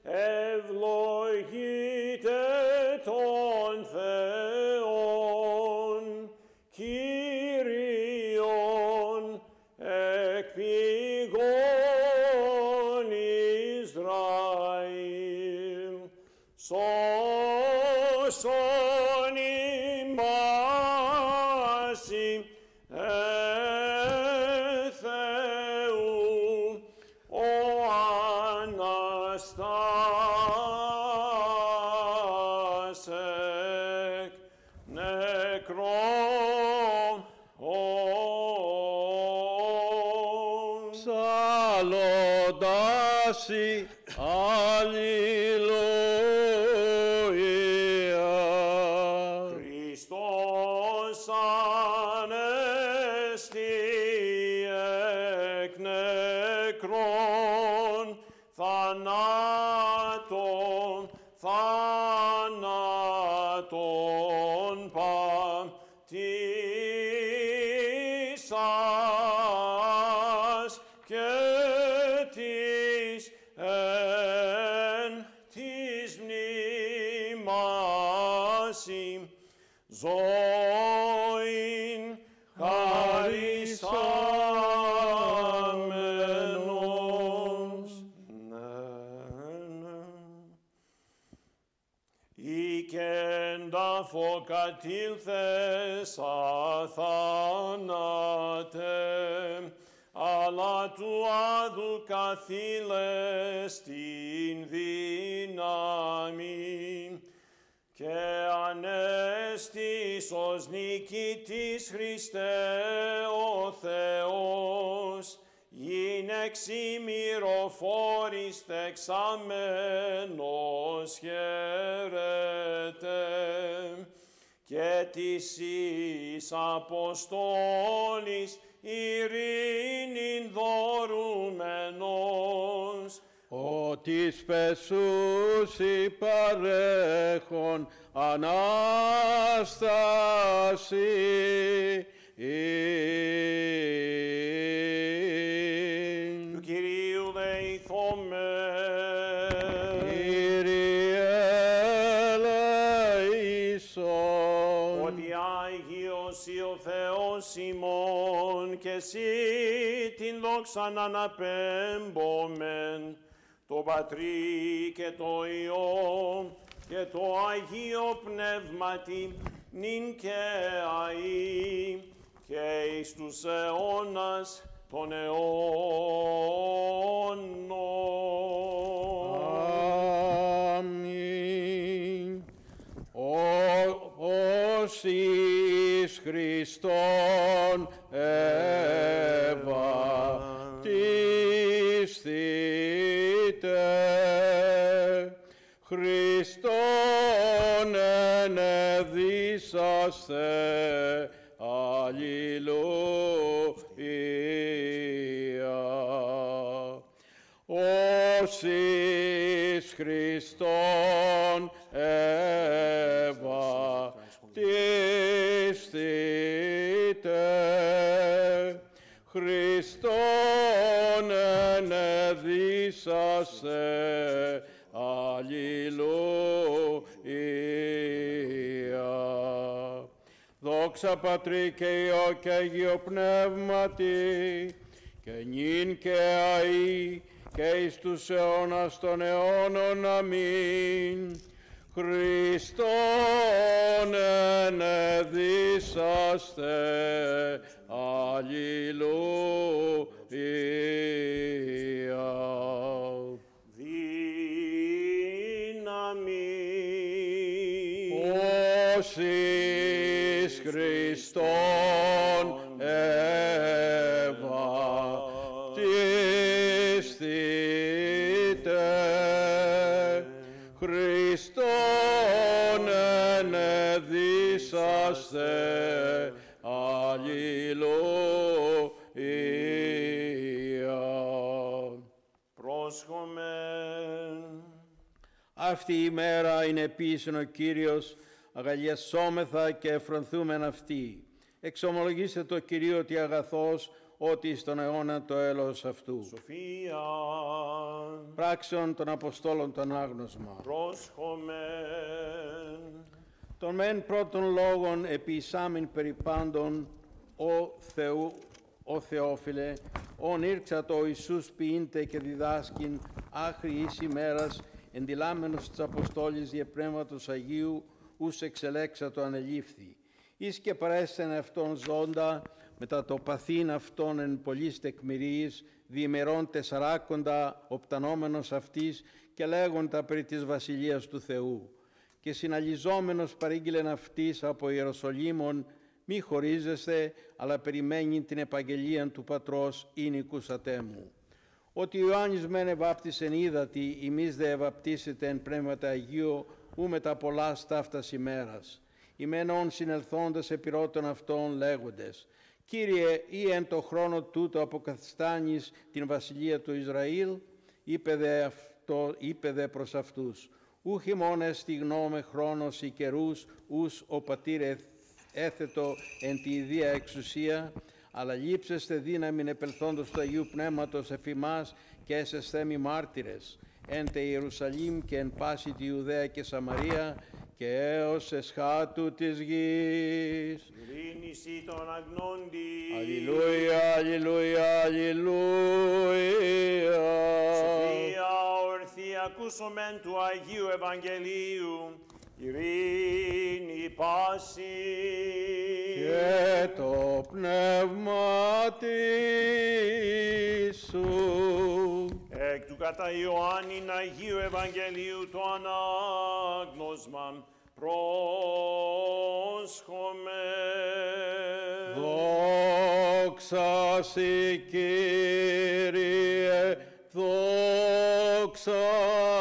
ευλογείτε τον Θεόν, Κύριον εκ πηγών Ισραήλ, σώσον ημάσι εν Θεού ο Αναστάς εκ νεκρών. Ψαλοντάσι, αλληλούια. Χριστός ανέστη εκ νεκρών, θανάτων, θάνατον πατήσας και της εν της μνήμασι ζωήν χαρισάμενος. Ηκέντα φωκατήλθες αθάνατε, αλλά του άδου καθήλες την δύναμη και ανέστης ως νικητής Χριστέ ο Θεός, γυναίξ ημιροφόρης τεξαμένος χαίρετε, και της εις Αποστόλης ειρήνην δωρούμενος, ο της πεσούσι παρέχον Ανάσταση. Του Κυρίου δεηθόμεν. Κύριε ελεησόν. Ότι Άγιος ή ο Θεός ημών, και εσύ την δόξαν αναπέμπομεν, το Πατρί και το Υιό και το Αγίο Πνεύματι, νυν και αεί και εις τους αιώνας των αιώνων. Αμήν. Ως εις Χριστόν ευαπτίσθητε, Χριστόν ενεδίσαστε, αλληλούια. Ως εις Χριστόν ευαπτίσθητε, Χριστόν ενεδίσαστε, αλληλούια. Δόξα Πατρί και Υιό και Αγίο Πνεύματι, και νυν και αεί και εις τους αιώνας των αιώνων. Αμήν. Χριστόν ενεδίσαστε, αλληλούια. Ως εις Χριστόν ευαπτίσθητε, Χριστόν ενεδίσαστε, αλληλούια. Πρόσχομεν. Αυτή η μέρα είναι επίσης ο Κύριος, αγαλιασόμεθα και εφρονθούμεν αυτή. Εξομολογήστε το Κυρίο ότι αγαθός, ότι στον αιώνα το έλεος αυτού. Σοφία. Πράξεων των Αποστόλων των άγνωσμα. Πρόσχομεν. Των μεν πρώτων λόγων επισάμην περί πάντων, ο Θεού, ο Θεόφιλε, ον ήρξατο ο Ιησούς ποιήνται και διδάσκην άχρη εις ημέρας, εντιλάμενος της Αποστόλης διε Πνεύματος Αγίου, ους εξελέξατο ανελήφθη. Εις και παρέστην αυτόν ζώντα, μετά το παθήν αυτόν εν πολλής τεκμηρίης, διημερών τεσσαράκοντα οπτανόμενος αυτής και λέγοντα περί της Βασιλείας του Θεού. Και συναλιζόμενος παρήγγειλεν αυτής από Ιεροσολύμων, μη χωρίζεστε, αλλά περιμένει την επαγγελία του Πατρός ή νικούσατέ μου. Ότι ο Ιωάννης μεν ευάπτισεν ύδατι, ημείς δε ευαπτίσετε εν Πνεύματα Αγίου, ου μετά πολλάς ταύτας ημέρας. Ημένων συνελθόντας επιρώτων αυτών λέγοντες, Κύριε, ή εν το χρόνο τούτο αποκαθιστάνεις την βασιλεία του Ισραήλ, είπε δε, αυτό, είπε δε προς αυτούς, ούχι μόνε στη γνώμε χρόνος ή καιρούς, ους ο πατήρ έθετο εν τη ιδία εξουσία, αλλά λείψεστε δύναμην επελθόντος του Αγίου Πνεύματος εφημάς και έσεσθε μη μάρτυρες, εν τε Ιερουσαλήμ και εν πάση τη Ιουδαία και Σαμαρία και έως εσχάτου της γης. Ειρήνηση των αγνόντι. Αλληλούια, αλληλούια, αλληλούια. Σοφία ορθή ακούσομεν του Αγίου Ευαγγελίου. Ειρήνη πάση. Και το πνεύμα σου. Εκ του κατά Ιωάννην Αγίου Ευαγγελίου το ανάγνωσμα, πρόσχομαι. Δόξα σοι, Κύριε, δόξα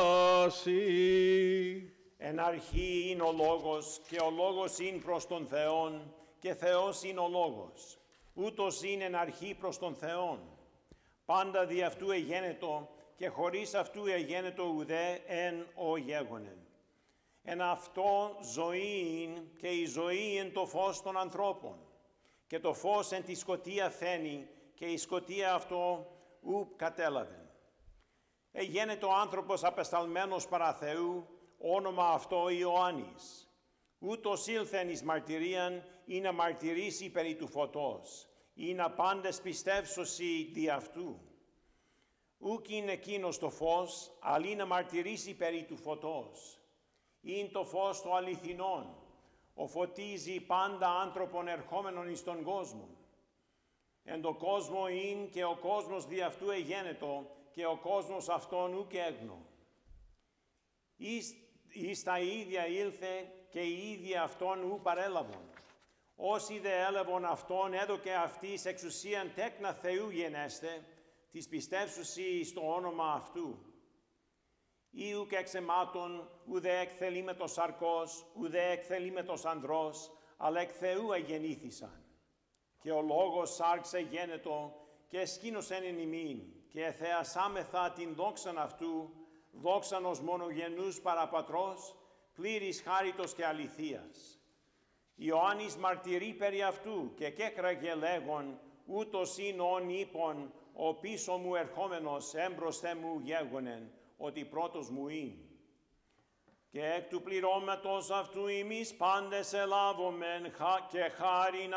σοι. Εν αρχή είναι ο Λόγος, και ο Λόγος είναι προς τον Θεόν, και Θεός είναι ο Λόγος. Ούτως είναι εν αρχή προς τον Θεόν. Πάντα δι' αυτού εγένετο, και χωρίς αυτού εγένετο ουδέ εν ο γέγονεν. Εν αυτό ζωή, και η ζωή εν το φως των ανθρώπων. Και το φως εν τη σκοτία φαίνει, και η σκοτία αυτό ου κατέλαβεν. Εγένετο άνθρωπος απεσταλμένος παρά Θεού, όνομα αυτό Ιωάννης. Ούτως ήλθεν εις μαρτυρίαν, ή να μαρτυρήσει περί του φωτός, ή να πάντες πιστεύσωσι δι' αυτού. Ούκ είναι εκείνος το φως, αλλή να μαρτυρήσει περί του φωτός. Είναι το φως το αληθινόν, ο φωτίζει πάντα άνθρωπον ερχόμενον εις τον κόσμο. Εν το κόσμο είναι, και ο κόσμος δι' αυτού εγένετο, και ο κόσμος αυτόν ουκ έγνω. Εις, εις τα ίδια ήλθε, και οι ίδιοι αυτόν ου παρέλαβον. Όσοι δε έλαβον αυτόν, έδωκε αυτής εξουσίαν τέκνα Θεού γενέστε, της πιστεύσουσι στο όνομα αυτού. Ή ουκ εξαιμάτων, ουδέ εκθελήμετος σαρκός, ουδέ εκθελήμετος ανδρός, αλλά εκ Θεού εγεννήθησαν. Και ο Λόγος σάρξε γένετο, και εσκήνωσεν εν ημίν, και εθεασάμεθα την δόξαν αυτού, δόξαν ως μονογενούς παραπατρός, πλήρης χάριτος και αληθείας. Ιωάννης μαρτυρεί περί αυτού, και κέκραγε λέγον, ούτως είναι όν είπον, ο πίσω μου ερχόμενος έμπροσθε μου γέγονεν, ότι πρώτος μου είναι. Και εκ του πληρώματος αυτού εμείς πάντες ελάβομεν, και χάριν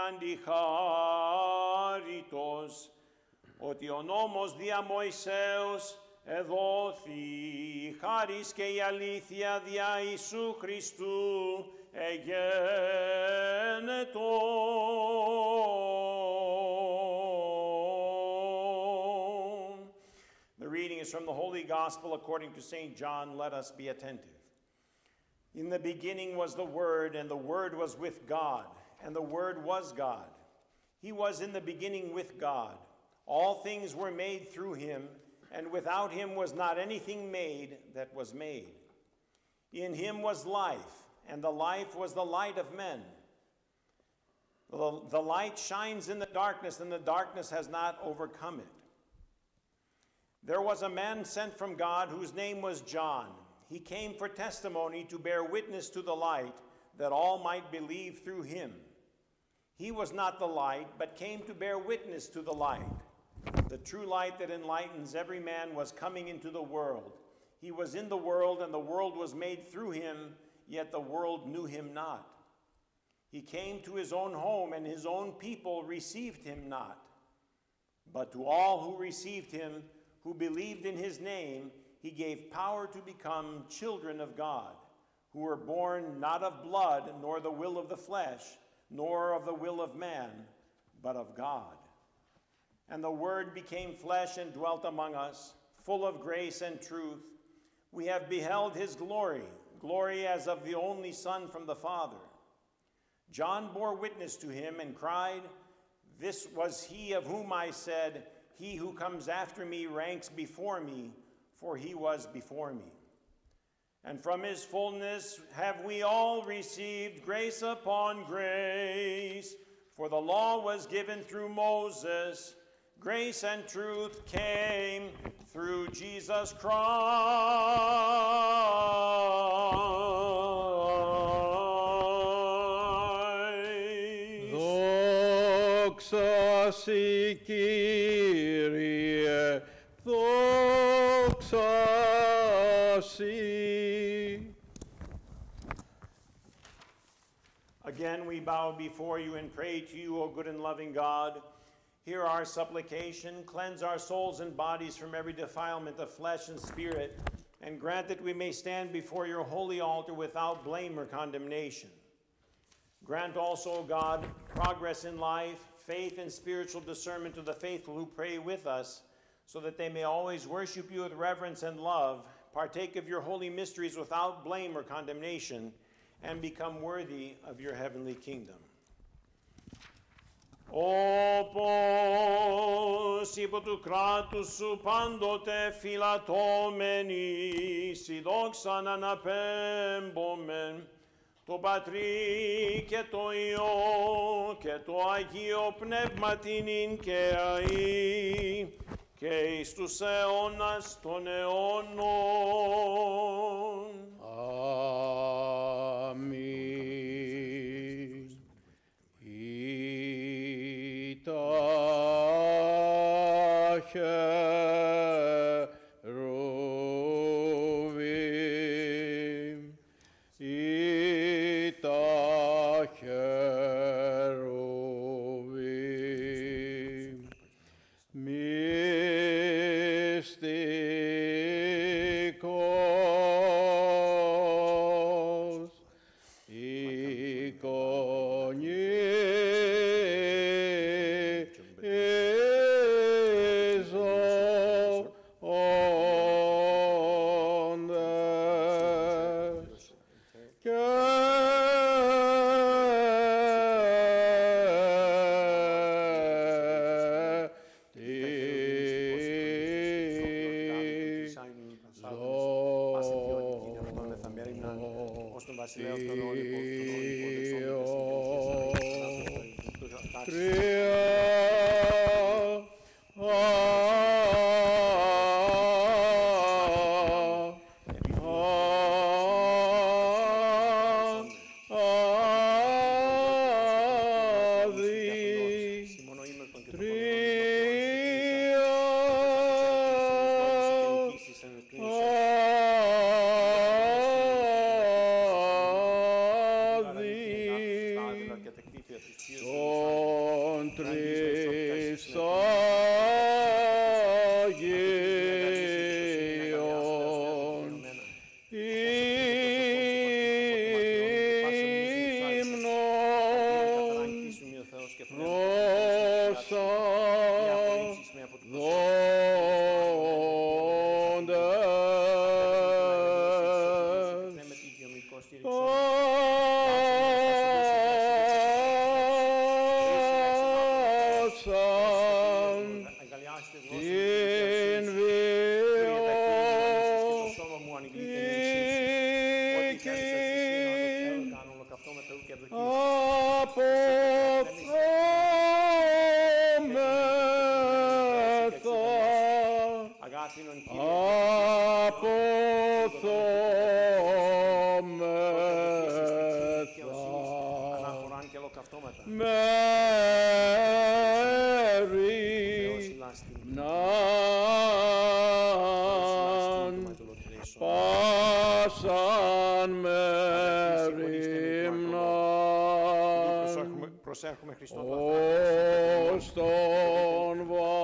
αντιχάριτος, ότι ο νόμος δια Μωυσέως εδόθη, χάρις και η αλήθεια δια Ιησού Χριστού εγένετο. The reading is from the Holy Gospel according to Saint John. Let us be attentive. In the beginning was the Word, and the Word was with God, and the Word was God. He was in the beginning with God. All things were made through him, and without him was not anything made that was made. In him was life, and the life was the light of men. The, the light shines in the darkness, and the darkness has not overcome it. There was a man sent from God whose name was John. He came for testimony, to bear witness to the light, that all might believe through him. He was not the light, but came to bear witness to the light. The true light that enlightens every man was coming into the world. He was in the world, and the world was made through him, yet the world knew him not. He came to his own home, and his own people received him not. But to all who received him, who believed in his name, he gave power to become children of God, who were born not of blood, nor the will of the flesh, nor of the will of man, but of God. And the Word became flesh and dwelt among us, full of grace and truth. We have beheld his glory, glory as of the only Son from the Father. John bore witness to him and cried, "This was he of whom I said, he who comes after me ranks before me, for he was before me." And from his fullness have we all received grace upon grace. For the law was given through Moses, grace and truth came through Jesus Christ. Δόξα σοι, Κύριε, δόξα σοι. Again, we bow before you and pray to you, O good and loving God. Hear our supplication, cleanse our souls and bodies from every defilement of flesh and spirit, and grant that we may stand before your holy altar without blame or condemnation. Grant also, O God, progress in life, faith and spiritual discernment to the faithful who pray with us, so that they may always worship you with reverence and love, partake of your holy mysteries without blame or condemnation, and become worthy of your heavenly kingdom. Όπως υπό του κράτους σου πάντοτε φυλατώμενοι, σοι δόξαν αναπέμπομεν, το Πατρί και το Υιό και το Αγίο Πνεύμα την ειν και αΐ και εις τους αιώνας των αιώνων. Αμήν. Ητα χερουβίμ, ητα χερουβίμ, μυστικός, εικονίζοντες και προσέρχομαι Χριστό ως τον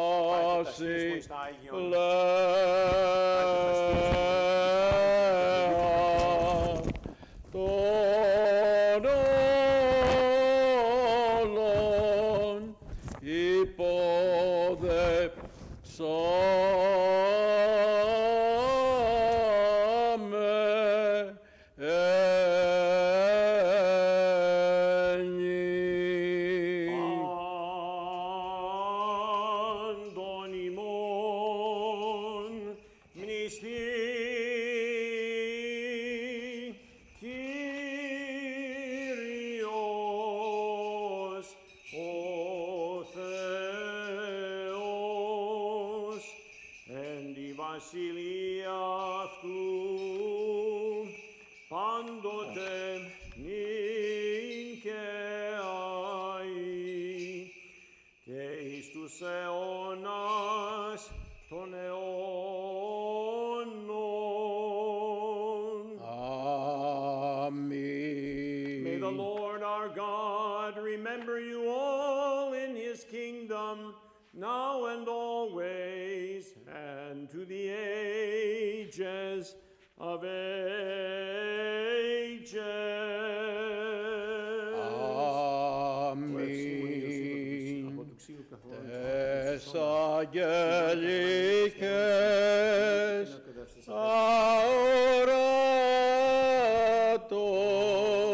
βασιλέα των όλων υποδεξάμε βασιλεία αυτού πάντοτε νυν και αεί και εις τους αιώνας των αιώνων. Amen. May the Lord our God remember you all in his kingdom, now and always, and to the ages of ages. Αμήν. Τες αγγελικές αόρατος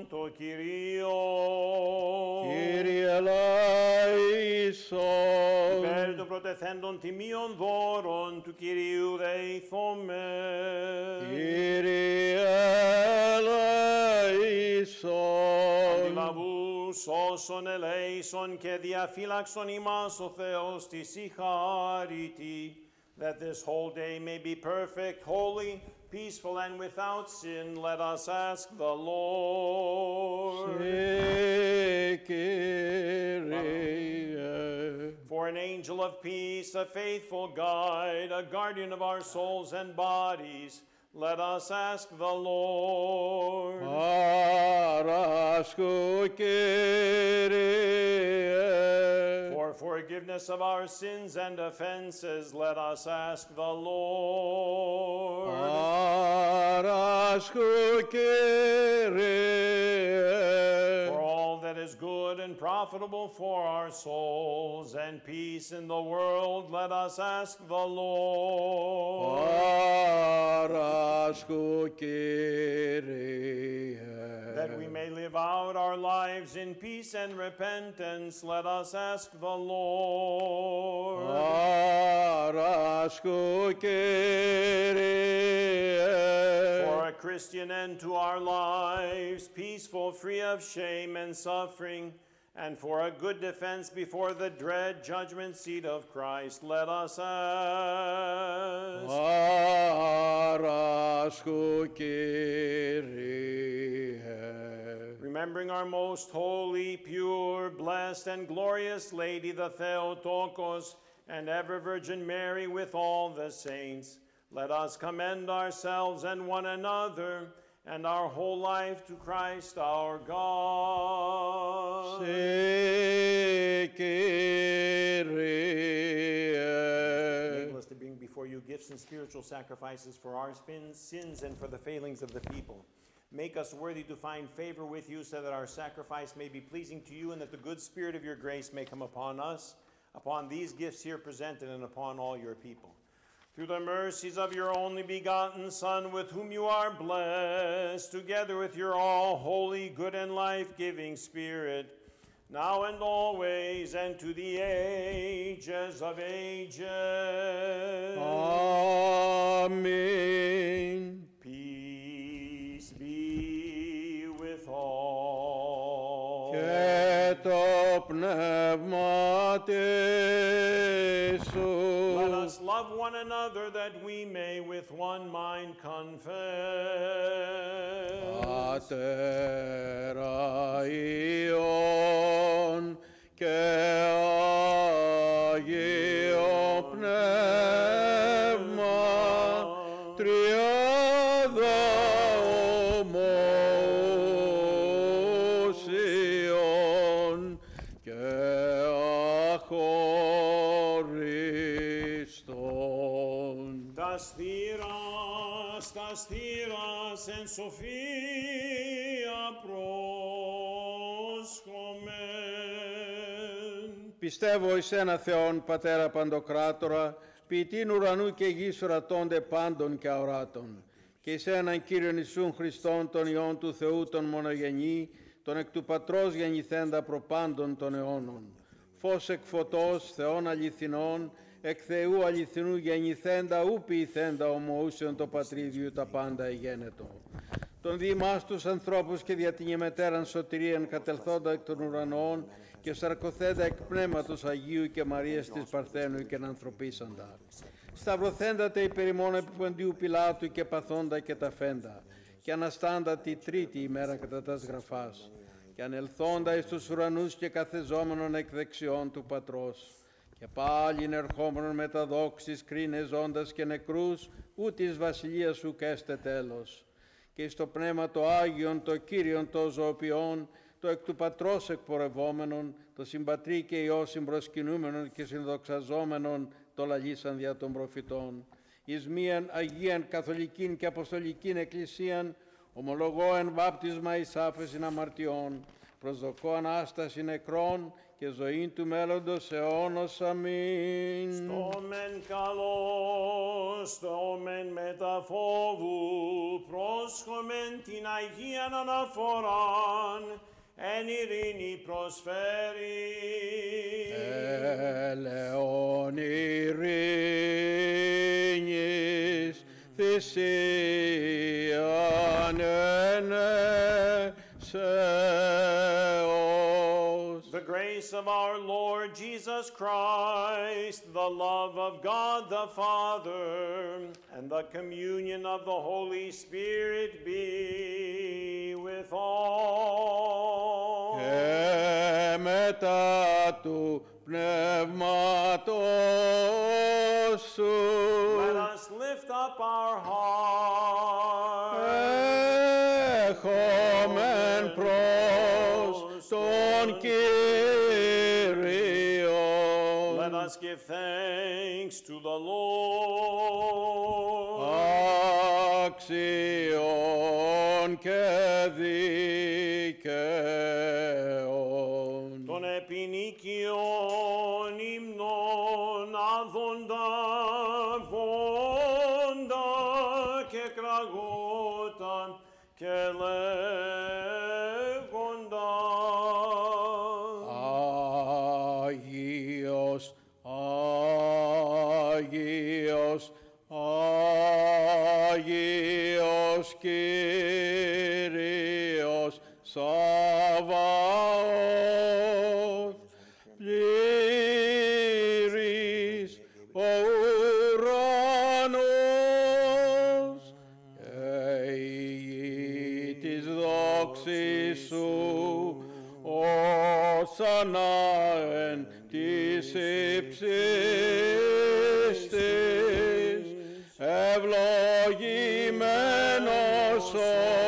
το Κυρίο. Kyrie eleison. Υπέρ των πρωτεθέντων τιμίων δώρων του Κυρίου δεηθώμε. Kyrie eleison. Αντιλαβούς όσων ελέησον και διαφύλαξον ημάς ο Θεός της η χάριτη, that this whole day may be perfect, holy, peaceful, and without sin, let us ask the Lord. Se Kyrie. For an angel of peace, a faithful guide, a guardian of our souls and bodies, let us ask the Lord. Parasco Kyrie. For forgiveness of our sins and offenses, let us ask the Lord. Parasco Kyrie. For all that is good and profitable for our souls and peace in the world, let us ask the Lord. Parasco Kyrie. That we may live out our lives in peace and repentance, let us ask the Lord. Parasco Kyrie. For a Christian end to our lives, peaceful, free of shame and suffering, and for a good defense before the dread judgment seat of Christ, let us ask. Parasco Kyrie. Remembering our most holy, pure, blessed, and glorious Lady, the Theotokos, and ever Virgin Mary with all the saints, let us commend ourselves and one another and our whole life to Christ our God. Se Kyrie. Enable us to bring before you gifts and spiritual sacrifices for our sins, sins and for the failings of the people. Make us worthy to find favor with you so that our sacrifice may be pleasing to you and that the good spirit of your grace may come upon us, upon these gifts here presented, and upon all your people. Through the mercies of your only begotten Son, with whom you are blessed, together with your all holy, good, and life-giving Spirit, now and always, and to the ages of ages. Amen. Peace be with all. Και το πνεύμα σου. Let us love one another that we may with one mind confess. Πατέρα Υιόν και Αγίο Πνεύμα, τριάδα ομόσιον και αχωριστόν. Τας θύρας, τας θύρας εν σοφία πρόσχομεν. Πιστεύω εις ένα Θεόν, Πατέρα Παντοκράτορα, ποιητήν ουρανού και γης ορατώνται πάντων και αοράτων, και εις έναν Κύριον Ιησούν Χριστόν, τον Υιόν του Θεού, τον μονογενή, τον εκ του Πατρός γεννηθέντα προπάντων των αιώνων. Φως εκ φωτός, Θεών αληθινών, εκ Θεού αληθινού γεννηθέντα, ου ποιηθέντα ομοούσιον το πατρίδιου τα πάντα εγένετο. Τον διημάς τους ανθρώπους και δια την ημετέραν σωτηρίαν κατελθόντα εκ των ουρανών και σαρκωθέντα εκ πνεύματος Αγίου και Μαρίας της Παρθένου και ανθρωπίσαντα. Σταυρωθέντατε υπέρ ημών επί Ποντίου Πιλάτου και παθόντα και ταφέντα, και αναστάντα τη τρίτη ημέρα κατά τας γραφάς, και ανελθόντα εις τους ουρανούς και καθεζόμενον εκ δεξιών του Πατρός, και πάλιν ερχόμενον με τα δόξης κρίνε ζώντας και νεκρούς, ού της βασιλείας σου καίστε τέλος. Και εις το πνεύμα το Άγιον, το Κύριον το ζωοποιών, το εκ του Πατρός εκπορευόμενον, το συμπατρί και Υιό συμπροσκυνούμενον και συνδοξαζόμενον, το λαλήσαν δια των προφητών. Εις μίαν Αγίαν Καθολικήν και Αποστολικήν Εκκλησίαν, ομολογώ εν βάπτισμα εις άφεσιν αμαρτιών, προσδοκώ Ανάσταση νεκρών και ζωήν του μέλλοντος αιώνος. Αμήν. Στο μεν καλό, στο μεν μετα φόβου, πρόσχομεν την Αγίαν αναφοράν, εν ειρήνη προσφέρει. Ελεόν ειρήνης, θυσίαν ενέσεως. The grace of our Lord Jesus Christ, the love of God the Father, and the communion of the Holy Spirit be with all. Και μετά του πνεύματος σου Let us lift up our hearts. έχομεν προς τον Κύριον. Let us give thanks to the Lord. Άξιον και δίκαιον. Των επινίκιων ύμνων άδοντα, βόντα και κραγότα και λέγοντα. Άγιος, Άγιος, Άγιος Κύριος Σαβαώθ, πλήρης ο ουρανός και η γη της δόξης σου, όσανα εν της υψίστης, ευλογημένος ο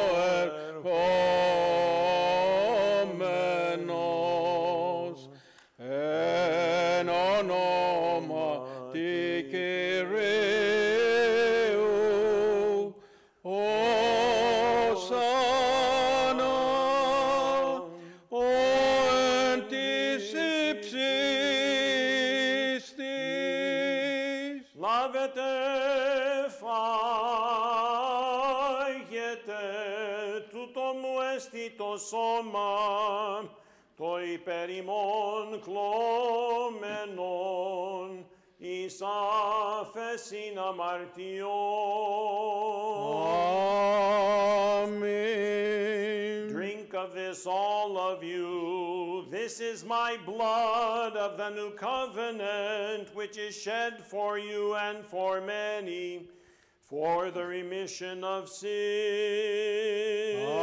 ερχόμενος, εν ονόματι Κυρίου, όσανα ο εν της υψίστης. Λάβετε, φάγετε, τούτο μου έστι το σώμα, το υπέρ ημών κλωμένον, εις άφεσιν αμαρτιών. Amen. Drink of this, all of you. This is my blood of the new covenant, which is shed for you and for many, for the remission of sins.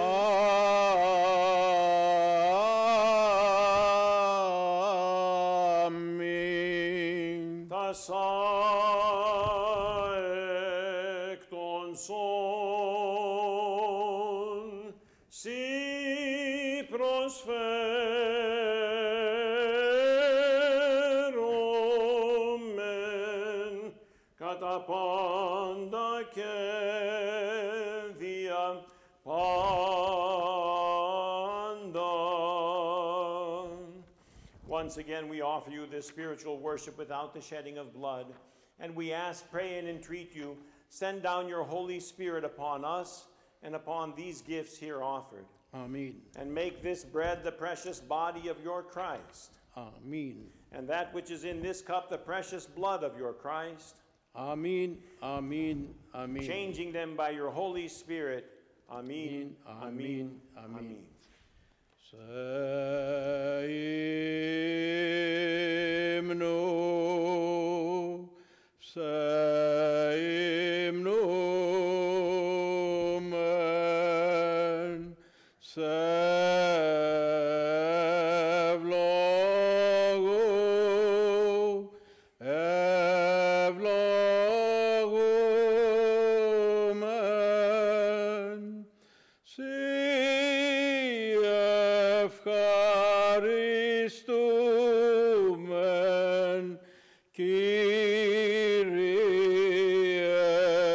Amen. Τάσα εκ των σών, σοι προσφέρομεν κατά πάντα και δια πάντα. Once again, we offer you this spiritual worship without the shedding of blood, and we ask, pray, and entreat you, send down your Holy Spirit upon us and upon these gifts here offered, Amen. and make this bread the precious body of your Christ, Amen. and that which is in this cup the precious blood of your Christ, Amen. Amen. Amen. changing them by your Holy Spirit. Amen. Amen. Amen. Σε ύμνου, σε υμνούμεν, σε ευλογού, ευλογούμεν, σοι ευχαριστούμεν, Κύριε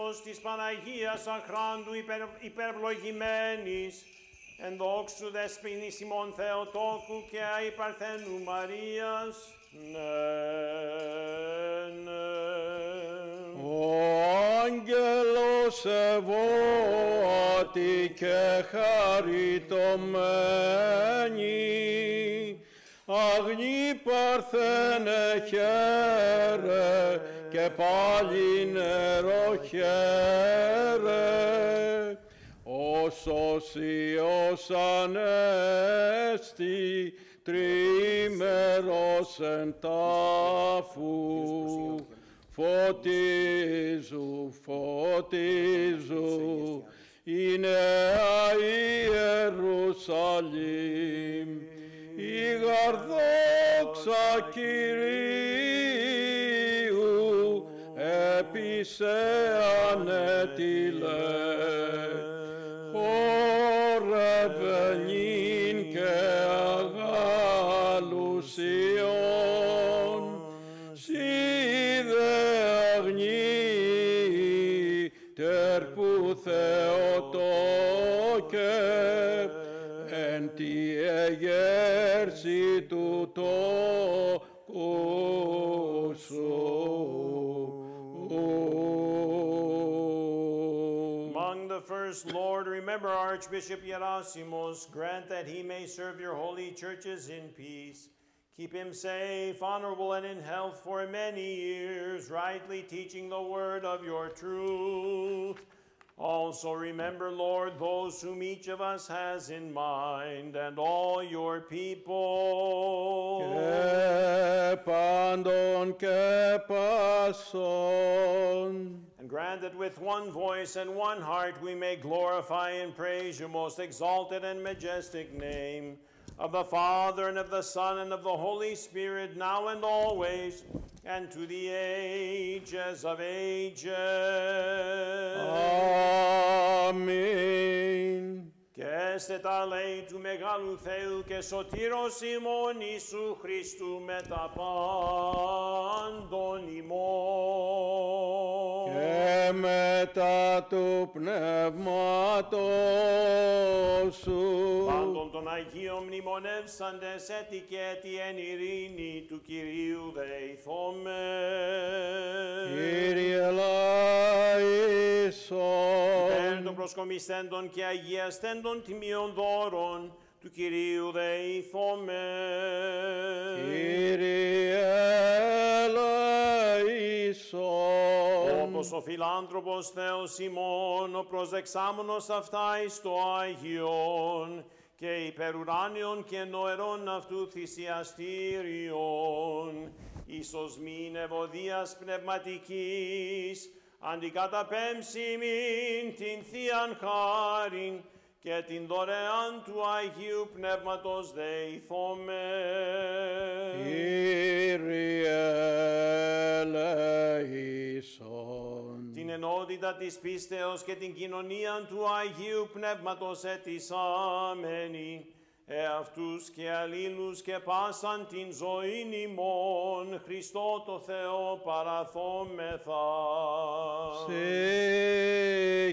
Πατρός της Παναγίας Αχράντου υπερ, υπερβλογημένης, εν δόξου δεσποινής ημών Θεοτόκου και αϊπαρθένου Μαρίας, ναι, ναι. Ο άγγελος ευώτη και χαριτωμένη, αγνή Παρθένε χαίρε και πάλι νερό χαίρε, όσος Υιός ανέστη τρίμερος εν τάφου, φωτίζου, φωτίζου, η νέα Ιερουσαλήμ, η γαρδόξα Κυρίου, έπεισε ανέτειλε, χόρευε νυν και αγάλους Υιών, σίδε αγνή, τερπού Θεοτόκε, εν τη εγέρση του τόκου σου. Among the first, Lord, remember Archbishop Gerasimos. Grant that he may serve your holy churches in peace. Keep him safe, honorable, and in health for many years, rightly teaching the word of your truth. Also remember, Lord, those whom each of us has in mind, and all your people. Και πάντων και πάσων, And grant that with one voice and one heart we may glorify and praise your most exalted and majestic name, of the Father, and of the Son, and of the Holy Spirit, now and always, and to the ages of ages. Αμήν. Και έστε τα λέει του Μεγάλου Θεού και Σωτήρος ημών Ιησού Χριστού με τα πάντων ημών. Και μετά του πνεύματος σου, Πάντων των Αγίων μνημονεύσαντες έτη και έτη εν ειρήνη του Κυρίου δεηθώμε. Κύριε λαΐσον, Υπέρ των προσκομισθέντων και αγιαστέντων τιμίων δώρων του Κυρίου δεηθώμε. Κύριε λαΐσον, Όπως ο φιλάνθρωπος Θεός ημών, ο προσδεξάμενος αυτά εις το Άγιον και υπερουράνιον και νοερών αυτού θυσιαστήριον, ίσως μην ευωδίας πνευματικής, αντικαταπέμψει μην την Θείαν χάριν και την δωρεάν του Αγίου Πνεύματος δεηθώμε. Κύριε λαΐσον, Την ενότητα της πίστεως και την κοινωνία του Αγίου Πνεύματος ετισάμενη, εαυτούς και αλλήλους και πάσαν την ζωήν ημών, Χριστό το Θεό παραθόμεθα. σε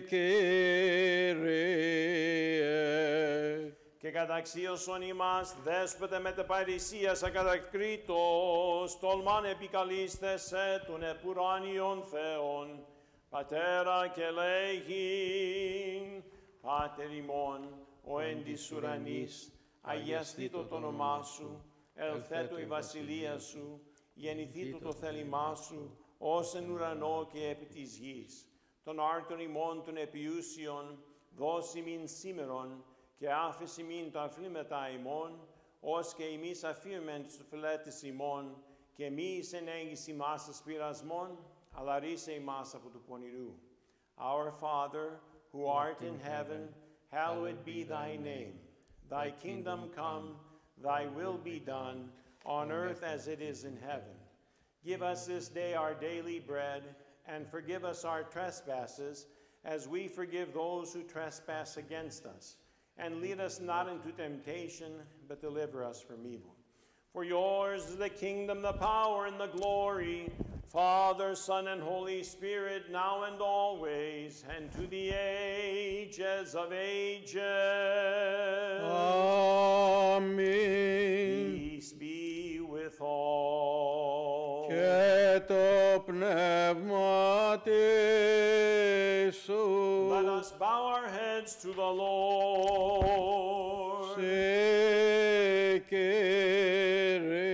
Κύριε. Και καταξίωσον ημάς, δέσποτε με τεπαρισίας ακατακρίτως, τολμάν επικαλείσθεσαι των επουράνιων Θεών, Πατέρα και λέγειν, Πάτερ ημών, ο εν της ουρανής, αγιαστήτω το όνομά σου, ελθέτω η βασιλεία σου, γεννηθήτω το θέλημά σου, ως εν ουρανό και επί της γης. Των άρτων ημών των επιούσιων, δώσει μην σήμερον, και άφεση μην τα αφλήματα ημών, ως και εμείς αφήμεν τους φιλέτες ημών, και μη εις ενέγγιση μας πειρασμών, αλλά ρίσε ημάς από του πονηρού. Our Father, who art in heaven, hallowed be thy name. Thy kingdom come, thy will be done, on earth as it is in heaven. Give us this day our daily bread, and forgive us our trespasses, as we forgive those who trespass against us. And lead us not into temptation, but deliver us from evil. For yours is the kingdom, the power, and the glory, Father, Son, and Holy Spirit, now and always, and to the ages of ages. Αμήν. Peace be with all. Και το πνεύμα σου. Let us bow our heads to the Lord. Σε Kyrie.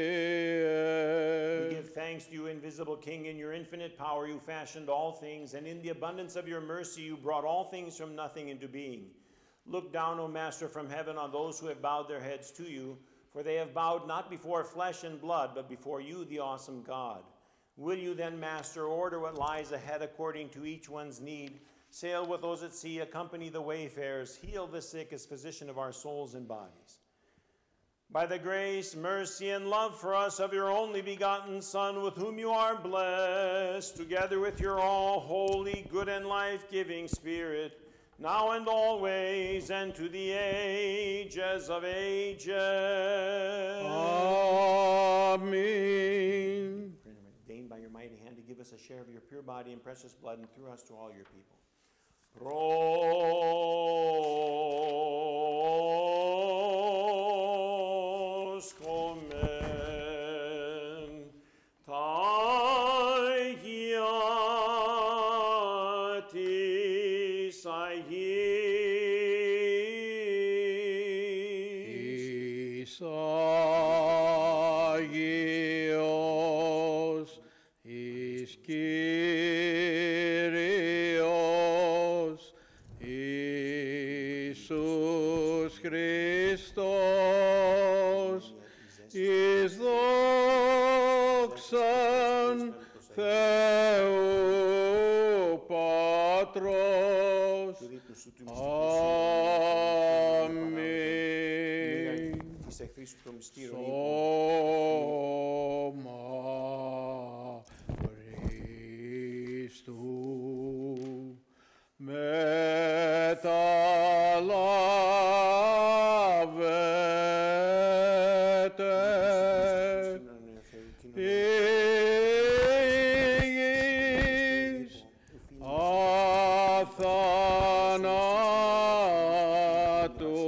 We give thanks to you, invisible King. In your infinite power you fashioned all things, and in the abundance of your mercy you brought all things from nothing into being. Look down, O Master, from heaven on those who have bowed their heads to you, for they have bowed not before flesh and blood, but before you, the awesome God. Will you then, Master, order what lies ahead according to each one's need? Sail with those at sea, accompany the wayfarers, heal the sick as physician of our souls and bodies. By the grace, mercy, and love for us of your only begotten Son, with whom you are blessed, together with your all holy, good, and life-giving Spirit, now and always, and to the ages of ages. Amen. Deign by your mighty hand to give us a share of your pure body and precious blood, and through us to all your people. Proskomen taiatis aegis. Isaios, is Kyrios, Jesus Christos, is δόξαν Θεού Πατρός. Αμήν. Σώμα Χριστού μεταλάβετε εις αθανάτου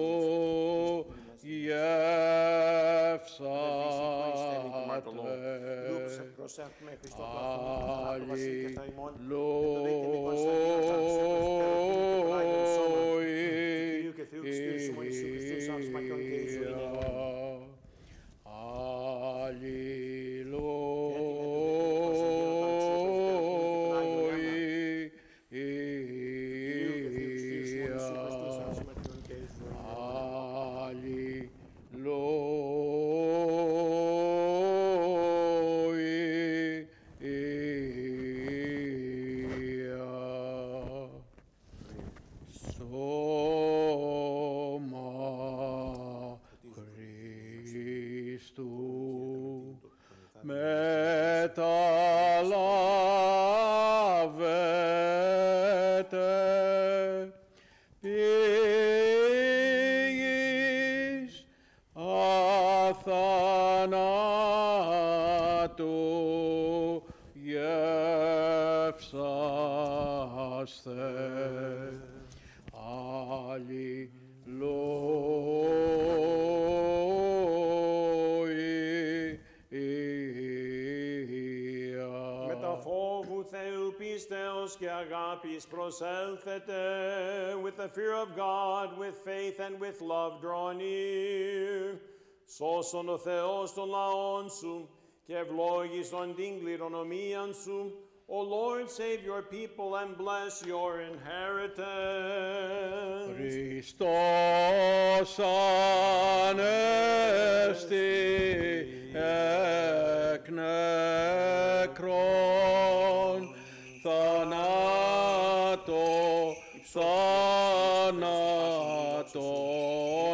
Σώμα Χριστού μεταλάβετε εις αθανάτου γεύσαστε. Με τα φόβου Θεού πίστεως και αγάπης προσέλθετε, with the fear of God, with faith and with love draw near. Σώσον ο Θεός των λαών σου και ευλόγησον την κληρονομίαν σου. O Lord, save your people and bless your inheritance. Χριστός ανέστη εκ νεκρών, θανάτω, θανάτων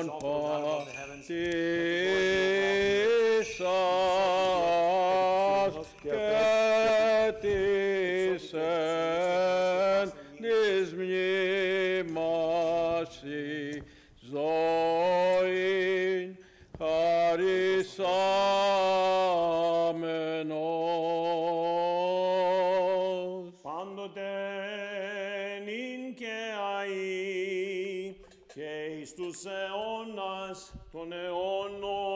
πατήσας και της εν της μνήμασι ζωήν χαρισάμενον. εις τους αιώνας των αιώνων.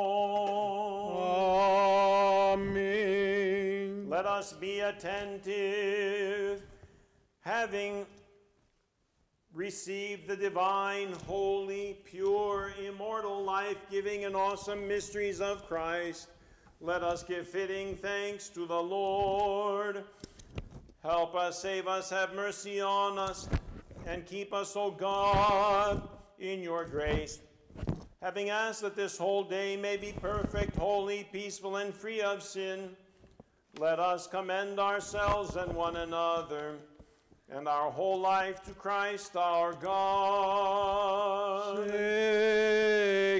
Amen. Let us be attentive, having received the divine, holy, pure, immortal, life-giving, and awesome mysteries of Christ. Let us give fitting thanks to the Lord. Help us, save us, have mercy on us, and keep us, O God, in your grace. Having asked that this whole day may be perfect, holy, peaceful, and free of sin, let us commend ourselves and one another and our whole life to Christ our God. Σε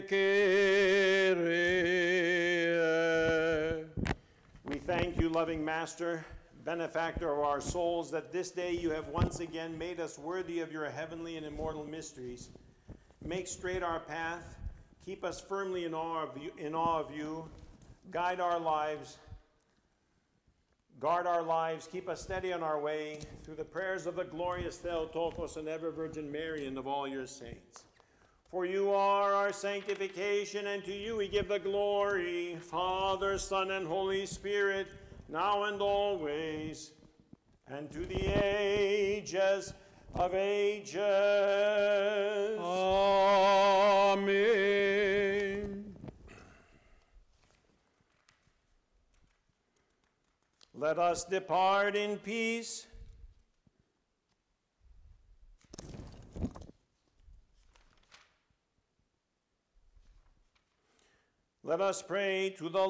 Kyrie. We thank you, loving Master, benefactor of our souls, that this day you have once again made us worthy of your heavenly and immortal mysteries. Make straight our path, keep us firmly in awe of you, in awe of you. Guide our lives, guard our lives, keep us steady on our way, through the prayers of the glorious Theotokos and ever Virgin Mary and of all your saints. For you are our sanctification, and to you we give the glory, Father, Son, and Holy Spirit, now and always, and to the ages of ages. Amen. Let us depart in peace. Let us pray to the